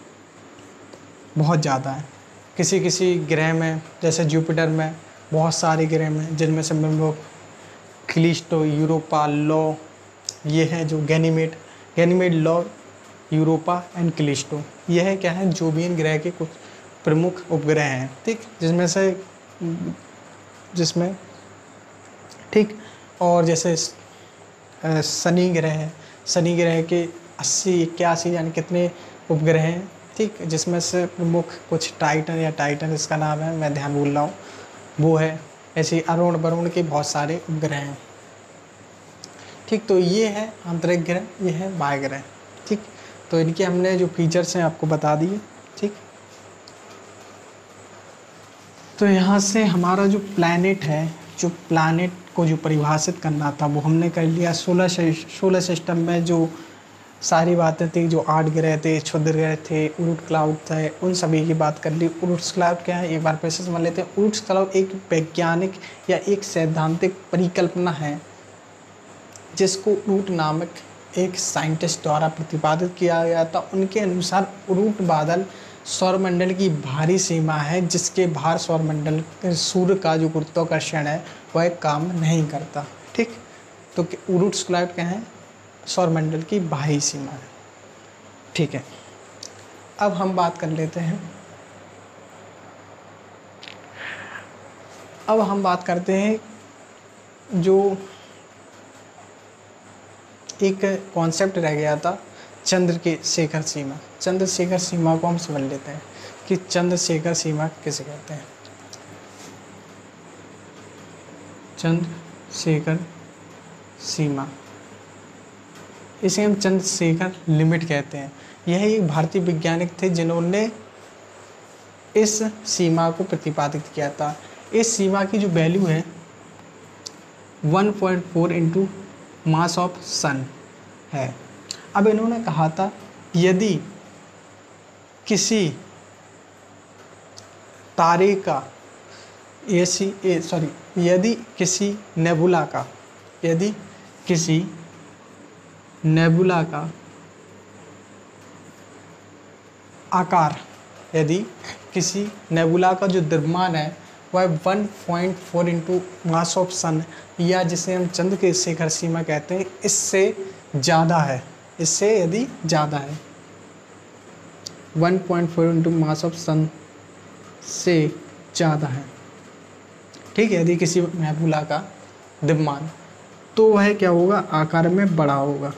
बहुत ज़्यादा है। किसी ग्रह में जैसे जुपिटर में बहुत सारे ग्रह में, जिनमें से कैलिस्टो, यूरोपा, लॉ, ये है जो गैनीमेड, लॉ, यूरोपा एंड कैलिस्टो, यह है क्या है? जोवियन ग्रह के कुछ प्रमुख उपग्रह हैं। ठीक, जिसमें ठीक, और जैसे शनि ग्रह है, शनि ग्रह के 80-81 यानी कितने उपग्रह हैं। ठीक, जिसमें से प्रमुख कुछ टाइटन इसका नाम है, मैं ध्यान भूल रहा हूँ, वो है। ऐसे वरुण के बहुत सारे उपग्रह हैं। ठीक, तो ये है आंतरिक ग्रह, ये है बाह्य ग्रह। ठीक, तो इनके हमने जो फीचर्स हैं आपको बता दिए। ठीक, तो यहाँ से हमारा जो प्लैनेट है, जो प्लैनेट को जो परिभाषित करना था वो हमने कर लिया। सोलर सिस्टम में जो सारी बातें थी, जो 8 ग्रह थे, क्षुद्र ग्रह थे, उरुट क्लाउड थे, उन सभी की बात कर ली। उरुट क्लाउड क्या है? एक बार फिर से समझ लेते हैं। उरुट क्लाउड एक वैज्ञानिक या एक सैद्धांतिक परिकल्पना है जिसको उरुट नामक एक साइंटिस्ट द्वारा प्रतिपादित किया गया था। उनके अनुसार उरुट बादल सौरमंडल की बाहरी सीमा है, जिसके बाहर सूर्य का जो गुरुत्वाकर्षण है वह काम नहीं करता। ठीक, तो उरुट क्लाउड क्या है? सौरमंडल की बाहरी सीमा है। ठीक है, अब हम बात कर लेते हैं अब हम बात करते हैं जो एक कॉन्सेप्ट रह गया था चंद्रशेखर सीमा। चंद्रशेखर सीमा को हम समझ लेते हैं कि चंद्रशेखर सीमा किसे कहते हैं। चंद्रशेखर सीमा, इसे हम चंद्रशेखर लिमिट कहते हैं। यह एक भारतीय वैज्ञानिक थे जिन्होंने इस सीमा को प्रतिपादित किया था। इस सीमा की जो वैल्यू है 1.4 इंटू मास ऑफ सन है। अब इन्होंने कहा था यदि किसी तारे का यदि किसी नेबुला का आकार, यदि किसी नेबुला का जो द्रव्यमान है वह 1.4 इंटू मास ऑफ सन, या जिसे हम चंद्रशेखर सीमा कहते हैं, इससे ज़्यादा है, इससे यदि ज़्यादा है 1.4 इंटू मास ऑफ सन से ज़्यादा है, ठीक है, यदि किसी नेबुला का द्रव्यमान, तो वह क्या होगा, आकार में बड़ा होगा।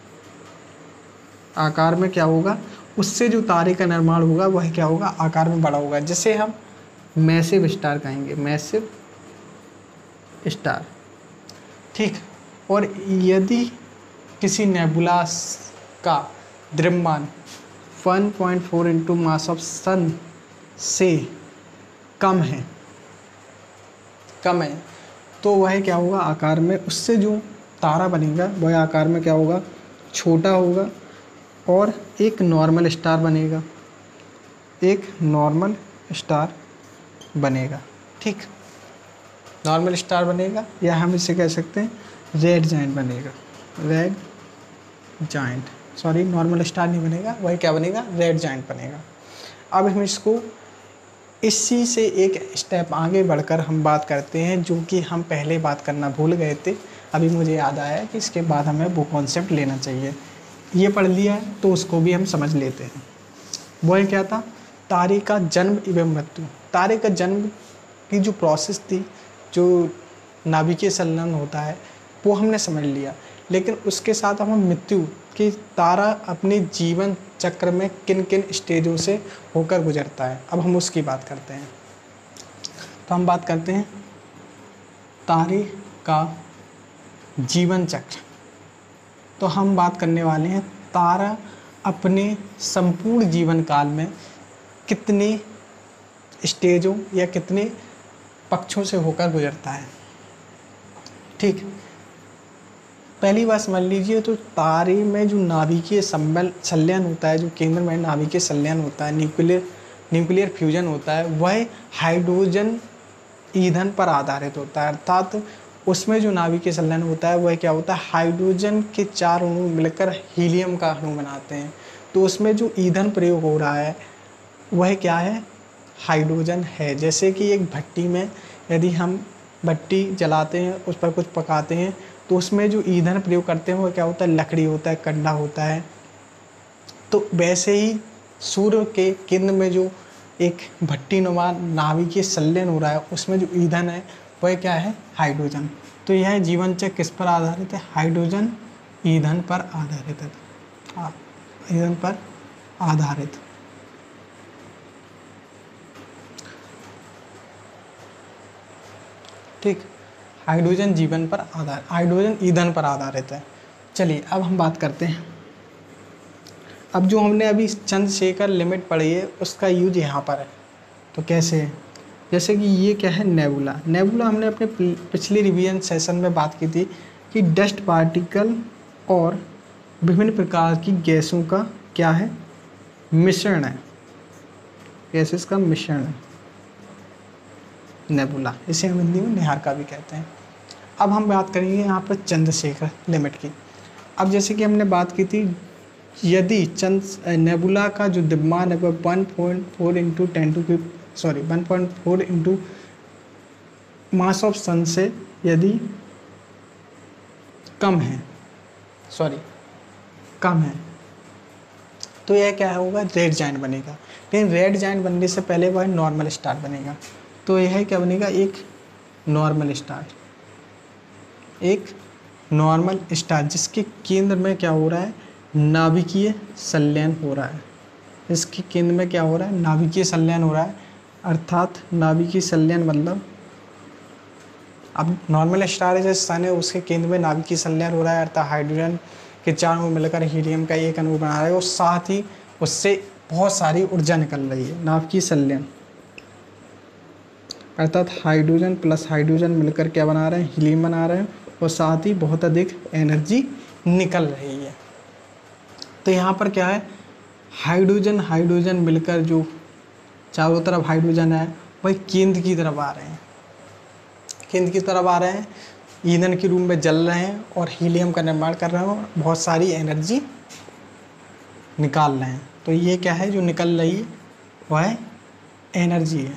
आकार में क्या होगा, उससे जो तारे का निर्माण होगा वह क्या होगा, आकार में बड़ा होगा, जिसे हम मैसिव स्टार कहेंगे, मैसिव स्टार, ठीक। और यदि किसी नेबुला का द्रव्यमान 1.4 इंटू मास ऑफ सन से कम है, तो वह क्या होगा, आकार में उससे जो तारा बनेगा वह आकार में क्या होगा, छोटा होगा और एक नॉर्मल स्टार बनेगा, एक नॉर्मल स्टार बनेगा, ठीक। नॉर्मल स्टार बनेगा, या हम इसे कह सकते हैं रेड जाइंट बनेगा, red giant, sorry normal star नहीं बनेगा, वही क्या बनेगा, रेड जाइंट बनेगा। अब हम इसको इसी से एक स्टेप आगे बढ़कर हम बात करते हैं, जो कि हम पहले बात करना भूल गए थे। अभी मुझे याद आया कि इसके बाद हमें वो कॉन्सेप्ट लेना चाहिए। ये पढ़ लिया है तो उसको भी हम समझ लेते हैं। वह क्या था, तारे का जन्म एवं मृत्यु। तारे का जन्म की जो प्रोसेस थी, जो नाभिकीय संलयन होता है, वो हमने समझ लिया, लेकिन उसके साथ हम मृत्यु कि तारा अपने जीवन चक्र में किन किन स्टेजों से होकर गुजरता है, अब हम उसकी बात करते हैं। तो हम बात करते हैं तारे का जीवन चक्र। तो हम बात करने वाले हैं तारा अपने संपूर्ण जीवन काल में कितने स्टेजों या कितने पक्षों से होकर गुजरता है, ठीक। पहली बात समझ लीजिए, तो तारे में जो नाभिकीय संलयन होता है, जो केंद्र में नाभिकीय संलयन होता है, न्यूक्लियर फ्यूजन होता है, वह हाइड्रोजन ईंधन पर आधारित होता है। अर्थात उसमें जो नाभिकीय संलयन होता है वह क्या होता है, हाइड्रोजन के 4 अणु मिलकर हीलियम का अणु बनाते हैं। तो उसमें जो ईंधन प्रयोग हो रहा है वह क्या है, हाइड्रोजन है। जैसे कि एक भट्टी में यदि हम भट्टी जलाते हैं, उस पर कुछ पकाते हैं, तो उसमें जो ईंधन प्रयोग करते हैं वो क्या होता है, लकड़ी होता है, कंडा होता है। तो वैसे ही सूर्य के केंद्र में जो एक भट्टी नुमा नाभिकीय संलयन हो रहा है, उसमें जो ईंधन है वह क्या है, हाइड्रोजन। तो यह जीवन चक्र किस पर आधारित है, हाइड्रोजन ईंधन पर आधारित है, ईंधन पर आधारित। ठीक, हाइड्रोजन जीवन पर आधारित, हाइड्रोजन ईंधन पर आधारित है। चलिए अब हम बात करते हैं, अब जो हमने अभी चंद्रशेखर लिमिट पढ़ी है उसका यूज यहाँ पर है। तो कैसे है, जैसे कि ये क्या है, नेबुला। नेबुला हमने अपने पिछले रिवीजन सेशन में बात की थी कि डस्ट पार्टिकल और विभिन्न प्रकार की गैसों का क्या है, मिश्रण है, गैसेस का मिश्रण है नेबुला। इसे हम हिंदी में निहारिका भी कहते हैं। अब हम बात करेंगे यहाँ पर चंद्रशेखर लिमिट की। अब जैसे कि हमने बात की थी, यदि नेबुला का जो द्रव्यमान है वह 1.4 इंटू मास ऑफ सन से यदि कम है, तो यह क्या होगा, रेड जाइंट बनेगा। लेकिन रेड जाइंट बनने से पहले वह नॉर्मल स्टार बनेगा। तो यह क्या बनेगा, एक नॉर्मल स्टार, एक नॉर्मल स्टार जिसके केंद्र में क्या हो रहा है, नाभिकीय संलयन हो रहा है। इसके केंद्र में क्या हो रहा है, नाभिकीय संलयन हो रहा है। अर्थात नाभिकीय संलयन मतलब अब नॉर्मल स्टार जैसे सन है उसके केंद्र में नाभिकीय संलयन हो रहा है, अर्थात हाइड्रोजन के 4 अणु मिलकर हीलियम का एक अणु बना रहे हैं और साथ ही उससे बहुत सारी ऊर्जा निकल रही है। नाभिकीय संलयन अर्थात हाइड्रोजन प्लस हाइड्रोजन मिलकर क्या बना रहे हैं, हीलियम बना रहे हैं और साथ ही बहुत अधिक एनर्जी निकल रही है। तो यहाँ पर क्या है, हाइड्रोजन हाइड्रोजन मिलकर जो चारों तरफ हाइड्रोजन है वही केंद्र की तरफ आ रहे हैं, केंद्र की तरफ आ रहे हैं, ईंधन के रूप में जल रहे हैं और हीलियम का निर्माण कर रहे हैं और बहुत सारी एनर्जी निकाल रहे हैं। तो ये क्या है जो निकल रही है वह एनर्जी है।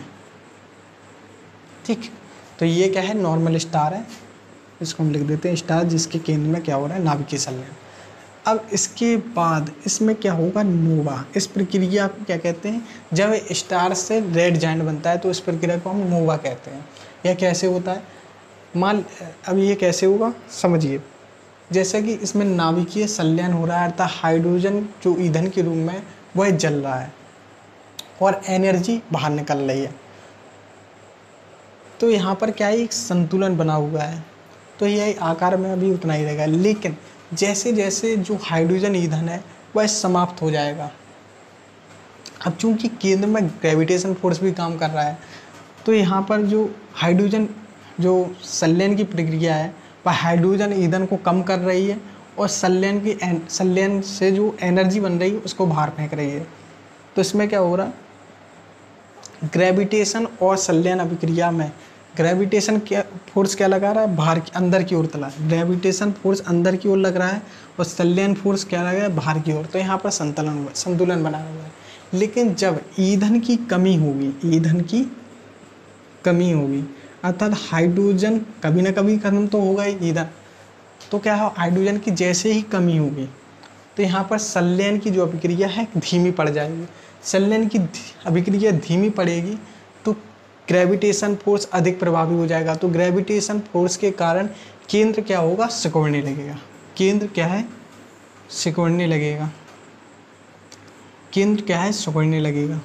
ठीक, तो ये क्या है, नॉर्मल स्टार है, इसको हम लिख देते हैं स्टार जिसके केंद्र में क्या हो रहा है, नाभिकीय संलयन। अब इसके बाद इसमें क्या होगा, नोवा। इस प्रक्रिया को क्या कहते हैं, जब स्टार से रेड जायंट बनता है तो इस प्रक्रिया को हम नोवा कहते हैं। यह कैसे होता है, मान अब ये कैसे होगा समझिए। जैसे कि इसमें नाभिकीय संलयन हो रहा है अर्थात हाइड्रोजन जो ईंधन के रूप में वह जल रहा है और एनर्जी बाहर निकल रही है। तो यहाँ पर क्या है, एक संतुलन बना हुआ है। तो यह आकार में अभी उतना ही रहेगा, लेकिन जैसे जैसे जो हाइड्रोजन ईंधन है वह समाप्त हो जाएगा। अब चूंकि केंद्र में ग्रेविटेशन फोर्स भी काम कर रहा है तो यहाँ पर जो हाइड्रोजन जो संलयन की प्रक्रिया है वह हाइड्रोजन ईंधन को कम कर रही है और संलयन से जो एनर्जी बन रही है उसको बाहर फेंक रही है। तो इसमें क्या हो रहा है, ग्रेविटेशन और संलयन अभिक्रिया में ग्रेविटेशन क्या फोर्स क्या लगा रहा है, बाहर की अंदर की ओर तला, ग्रेविटेशन फोर्स अंदर की ओर लग रहा है और संलयन फोर्स क्या लगा है, बाहर की ओर। तो यहाँ पर संतुलन बना हुआ है। लेकिन जब ईंधन की कमी होगी, ईंधन की कमी होगी अर्थात हाइड्रोजन कभी ना कभी खत्म तो होगा ही ईंधन, तो क्या है, हाइड्रोजन की जैसे ही कमी होगी तो यहाँ पर संलयन की जो अभिक्रिया है धीमी पड़ जाएगी। संलयन की अभिक्रिया धीमी पड़ेगी तो ग्रेविटेशन फोर्स अधिक प्रभावी हो जाएगा। तो ग्रेविटेशन फोर्स के कारण केंद्र क्या होगा, सिकुड़ने लगेगा। केंद्र क्या है, सिकुड़ने लगेगा। केंद्र क्या है, सिकुड़ने लगेगा।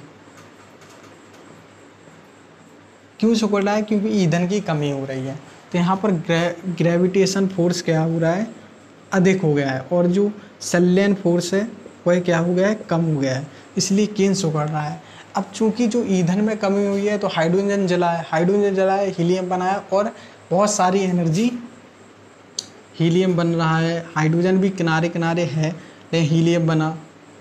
क्यों सिकुड़ रहा है, क्योंकि ईंधन की कमी हो रही है। तो यहाँ पर ग्रेविटेशन फोर्स क्या हो रहा है, अधिक हो गया है और जो संलयन फोर्स है वह क्या हो गया है, कम हो गया है, इसलिए केंद्र सिकुड़ रहा है। अब चूंकि जो ईंधन में कमी हुई है तो हाइड्रोजन जला है, हीलियम बनाया और बहुत सारी एनर्जी, हीलियम बन रहा है, हाइड्रोजन भी किनारे किनारे है लेकिन हीलियम बना,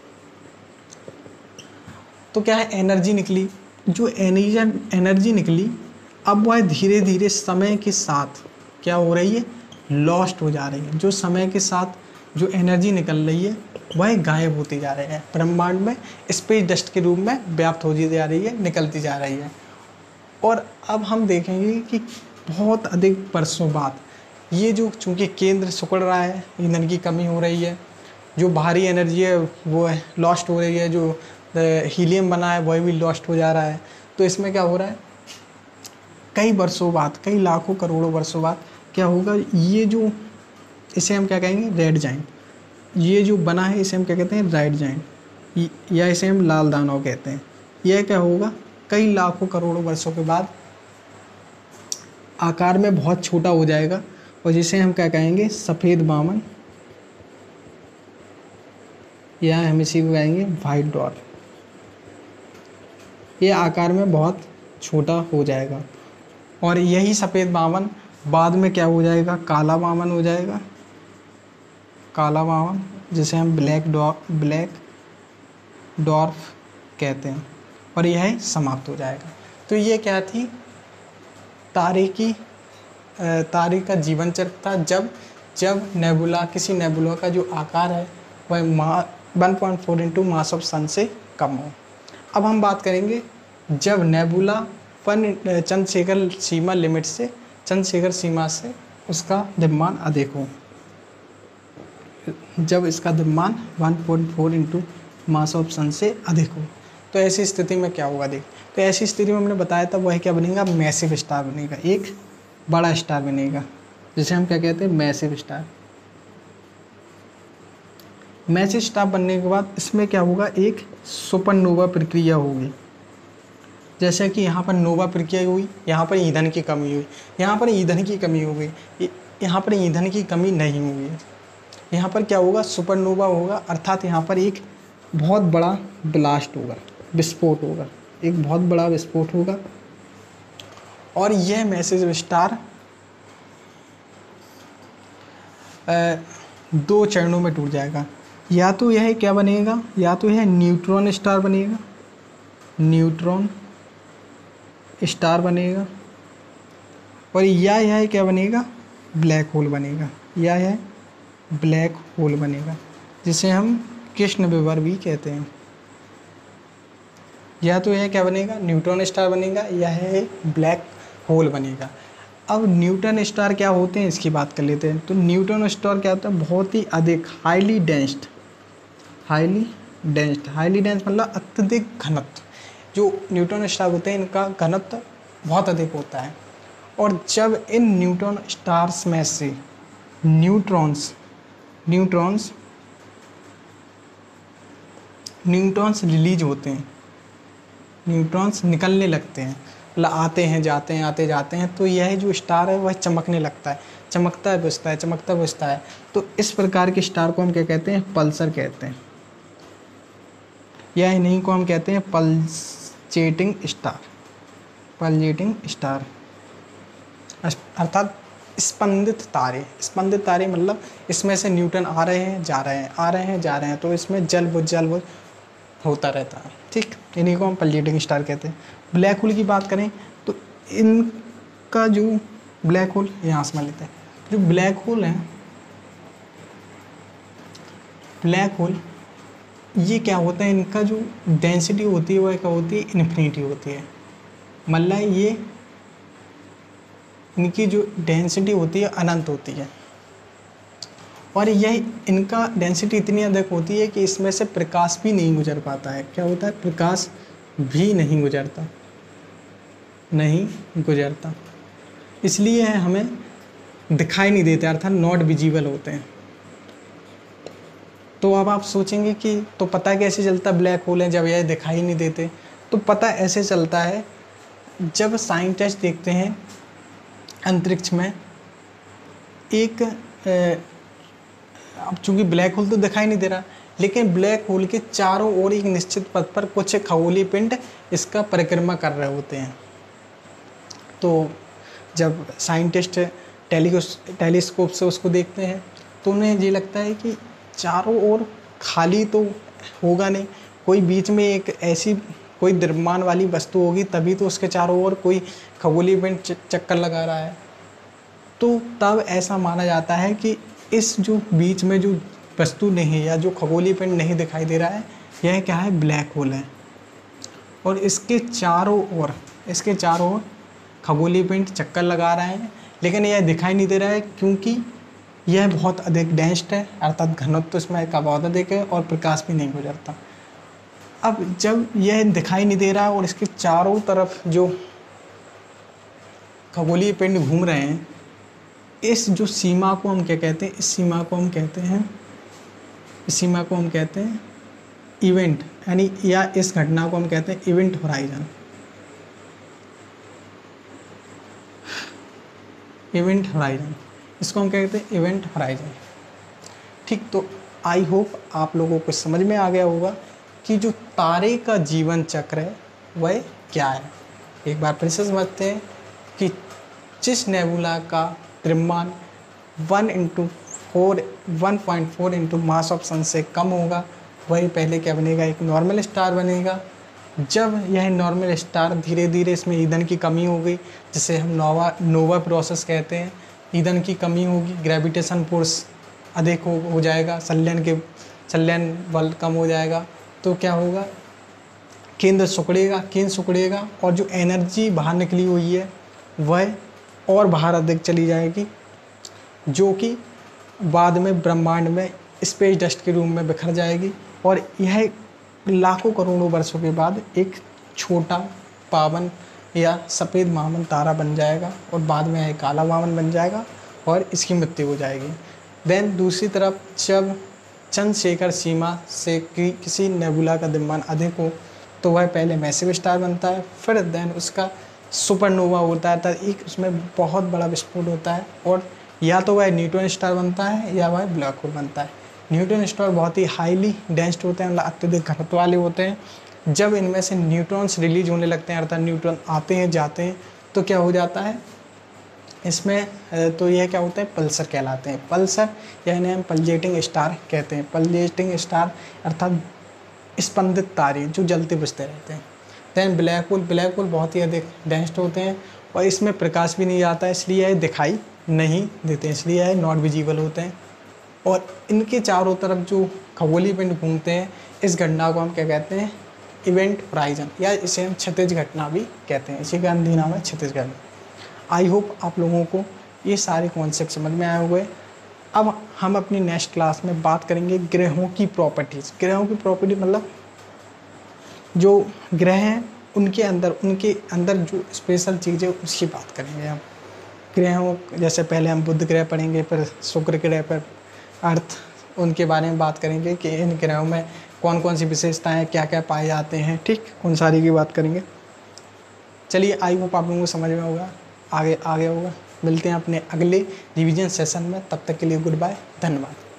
तो क्या है, एनर्जी निकली। जो एनर्जी निकली अब वह धीरे धीरे समय के साथ क्या हो रही है, लॉस्ट हो जा रही है। जो समय के साथ जो एनर्जी निकल रही है वह गायब होती जा रही है, ब्रह्मांड में स्पेस डस्ट के रूप में व्याप्त होती जा रही है, निकलती जा रही है। और अब हम देखेंगे कि बहुत अधिक वर्षों बाद ये जो चूँकि केंद्र सिकुड़ रहा है, ईंधन की कमी हो रही है, जो बाहरी एनर्जी है वो लॉस्ट हो रही है, जो हीलियम बना है वह भी लॉस्ट हो जा रहा है। तो इसमें क्या हो रहा है, कई वर्षों बाद, कई लाखों करोड़ों वर्षों बाद क्या होगा, ये जो इसे हम क्या कहेंगे, रेड जाइंट, ये जो बना है इसे हम क्या कहते हैं, रेड जाइंट, या इसे हम लाल दानव कहते हैं। यह क्या होगा, कई लाखों करोड़ों वर्षों के बाद आकार में बहुत छोटा हो जाएगा और जिसे हम क्या कहेंगे, सफ़ेद बामन, या हम इसी को कहेंगे वाइट डॉर्फ। ये आकार में बहुत छोटा हो जाएगा और यही सफ़ेद बामन बाद में क्या हो जाएगा, काला बामन हो जाएगा, काला बामन, जिसे हम ब्लैक डॉर्फ कहते हैं, और यह समाप्त हो जाएगा। तो ये क्या थी, तारे का जीवन चक्र था, जब नेबुला, किसी नेबुला का जो आकार है वह 1.4 इंटू मास ऑफ सन से कम हो। अब हम बात करेंगे जब नेबुला चंद्रशेखर सीमा लिमिट से, चंद्रशेखर सीमा से उसका द्रव्यमान अधिक हो, जब इसका द्रव्यमान 1.4 इंटू मास ऑफ सन से अधिक हो, तो ऐसी स्थिति में क्या होगा, देख। तो ऐसी स्थिति में हमने बताया था वह क्या बनेगा, मैसिव स्टार बनेगा, एक बड़ा स्टार बनेगा, जिसे हम क्या कहते हैं, मैसिव स्टार। मैसिव स्टार बनने के बाद इसमें क्या होगा, एक सुपरनोवा प्रक्रिया होगी। जैसे कि यहाँ पर नोवा प्रक्रिया हुई, यहाँ पर ईंधन की कमी हुई, यहाँ पर ईंधन की कमी हो गई, यहाँ पर ईंधन की कमी नहीं हुई, यहाँ पर क्या होगा, सुपरनोवा होगा, अर्थात यहाँ पर एक बहुत बड़ा ब्लास्ट होगा, विस्फोट होगा, एक बहुत बड़ा विस्फोट होगा। और यह मैसिव स्टार 2 चरणों में टूट जाएगा। या तो यह क्या बनेगा, या तो यह न्यूट्रॉन स्टार बनेगा, न्यूट्रॉन स्टार बनेगा, और या यह क्या बनेगा, ब्लैक होल बनेगा, या यह ब्लैक होल बनेगा, जिसे हम कृष्ण विवर भी कहते हैं। या तो यह क्या बनेगा, न्यूट्रॉन स्टार बनेगा, या यह ब्लैक होल बनेगा। अब न्यूट्रॉन स्टार क्या होते हैं इसकी बात कर लेते हैं। तो न्यूट्रॉन स्टार क्या होता है, बहुत ही अधिक हाईली डेंस्ड मतलब अत्यधिक घनत्व। जो न्यूट्रॉन स्टार होते हैं इनका घनत्व बहुत अधिक होता है, और जब इन न्यूट्रॉन स्टार्स में से न्यूट्रॉन्स रिलीज होते हैं, न्यूट्रॉन्स निकलने लगते हैं, मतलब आते हैं जाते हैं, तो यह जो स्टार है वह चमकने लगता है, चमकता बुझता है। तो इस प्रकार के स्टार को हम क्या कहते हैं, पल्सर कहते हैं, या इन्हीं को हम कहते हैं पल्सेटिंग स्टार, अर्थात स्पंदित तारे मतलब इसमें से न्यूट्रॉन आ रहे हैं जा रहे हैं, तो इसमें जल बुझ होता रहता है, ठीक। इन्हीं को हम पल्सेटिंग स्टार कहते हैं। ब्लैक होल की बात करें तो इनका जो ब्लैक होल, यहाँ से मान लेते हैं, जो ब्लैक होल है, ब्लैक होल ये क्या होता है, इनका जो डेंसिटी होती है वह क्या होती है, इन्फिनिटी होती है। मतलब ये इनकी जो डेंसिटी होती है अनंत होती है, और यह इनका डेंसिटी इतनी अधिक होती है कि इसमें से प्रकाश भी नहीं गुजर पाता है। क्या होता है, प्रकाश भी नहीं गुजरता, इसलिए हमें दिखाई नहीं देते, अर्थात नॉट विजिबल होते हैं। तो अब आप सोचेंगे कि तो पता कैसे चलता ब्लैक होल है जब यह दिखाई नहीं देते। तो पता ऐसे चलता है, जब साइंटिस्ट देखते हैं अंतरिक्ष में एक अब चूंकि ब्लैक होल तो दिखाई नहीं दे रहा, लेकिन ब्लैक होल के चारों ओर एक निश्चित पथ पर कुछ खगोलीय पिंड इसका परिक्रमा कर रहे होते हैं। तो जब साइंटिस्ट टेलीस्कोप से उसको देखते हैं तो उन्हें ये लगता है कि चारों ओर खाली तो होगा नहीं, कोई बीच में एक ऐसी कोई द्रव्यमान वाली वस्तु होगी, तभी तो उसके चारों ओर कोई खगोलीय पिंड चक्कर लगा रहा है। तो तब ऐसा माना जाता है कि इस जो बीच में जो वस्तु नहीं है या जो खगोलीय पिंड नहीं दिखाई दे रहा है, यह क्या है, ब्लैक होल है। और इसके चारों ओर खगोलीय पिंड चक्कर लगा रहे हैं, लेकिन यह दिखाई नहीं दे रहा है क्योंकि यह बहुत अधिक डेंस्ड है, अर्थात घनत्व इसमें का बहुत अधिक है और प्रकाश भी नहीं गुजरता। अब जब यह दिखाई नहीं दे रहा है और इसके चारों तरफ जो खगोलीय पिंड घूम रहे हैं, इस जो सीमा को हम क्या कहते हैं, इस सीमा को हम कहते हैं इवेंट, यानी या इस घटना को हम कहते हैं इवेंट होराइजन। इसको हम कहते हैं इवेंट होराइजन, ठीक। तो आई होप आप लोगों को समझ में आ गया होगा कि जो तारे का जीवन चक्र है वह क्या है। एक बार फिर से समझते हैं कि जिस नेबुला का द्रव्यमान 1.4 इंटू मास ऑफ सन से कम होगा, वही पहले क्या बनेगा, एक नॉर्मल स्टार बनेगा। जब यह नॉर्मल स्टार धीरे धीरे इसमें ईंधन की कमी हो गई, जिसे हम नोवा प्रोसेस कहते हैं, ईंधन की कमी होगी, ग्रेविटेशन फोर्स अधिक हो जाएगा, संलयन बल कम हो जाएगा, तो क्या होगा, केंद्र सिकुड़ेगा और जो एनर्जी बाहर निकली हुई है वह और बाहर अधिक चली जाएगी, जो कि बाद में ब्रह्मांड में स्पेस डस्ट के रूप में बिखर जाएगी। और यह लाखों करोड़ों वर्षों के बाद एक छोटा पावन या सफ़ेद वामन तारा बन जाएगा और बाद में यह काला वामन बन जाएगा और इसकी मृत्यु हो जाएगी। देन दूसरी तरफ जब चंद्रशेखर सीमा से किसी नेबुला का द्रव्यमान अधिक हो तो वह पहले मैसिव स्टार बनता है, फिर देन उसका सुपरनोवा होता है, अर्थात एक उसमें बहुत बड़ा विस्फोट होता है और या तो वह न्यूट्रॉन स्टार बनता है या वह ब्लैक होल बनता है। न्यूट्रॉन स्टार बहुत ही हाईली डेंस्ड होते हैं, मतलब अत्यधिक घनत्व वाले होते हैं। जब इनमें से न्यूट्रॉन्स रिलीज होने लगते हैं, अर्थात न्यूट्रॉन आते हैं जाते हैं, तो क्या हो जाता है इसमें, तो यह क्या होता है, पल्सर कहलाते हैं। पल्सर यानी हम पल्जेटिंग स्टार कहते हैं। पल्जेटिंग स्टार अर्थात स्पंदित तारे जो जलते बुझते रहते हैं। Then black hole, black hole बहुत ही अधिक डेंस्ड होते हैं और इसमें प्रकाश भी नहीं जाता है, इसलिए यह दिखाई नहीं देते हैं, इसलिए यह नॉट विजिबल होते हैं। और इनके चारों तरफ जो खगोलीय पिंड घूमते हैं, इस घटना को हम क्या कहते हैं, इवेंट होराइजन, या इसे हम क्षितिज घटना भी कहते हैं। इसी का हिंदी नाम है क्षितिज घटना। आई होप आप लोगों को ये सारे कॉन्सेप्ट समझ में आए होंगे। अब हम अपनी नेक्स्ट क्लास में बात करेंगे ग्रहों की प्रॉपर्टीज़। ग्रहों की प्रॉपर्टी मतलब जो ग्रह हैं उनके अंदर जो स्पेशल चीज़ें उसकी बात करेंगे हम। ग्रहों जैसे पहले हम बुध ग्रह पढ़ेंगे, फिर शुक्र ग्रह पर अर्थ, उनके बारे में बात करेंगे कि इन ग्रहों में कौन कौन सी विशेषताएं क्या क्या पाए जाते हैं, ठीक, उन सारी की बात करेंगे। चलिए, आई होप आप लोगों को समझ में होगा, आगे होगा। मिलते हैं अपने अगले रिवीजन सेशन में, तब तक के लिए गुड बाय, धन्यवाद।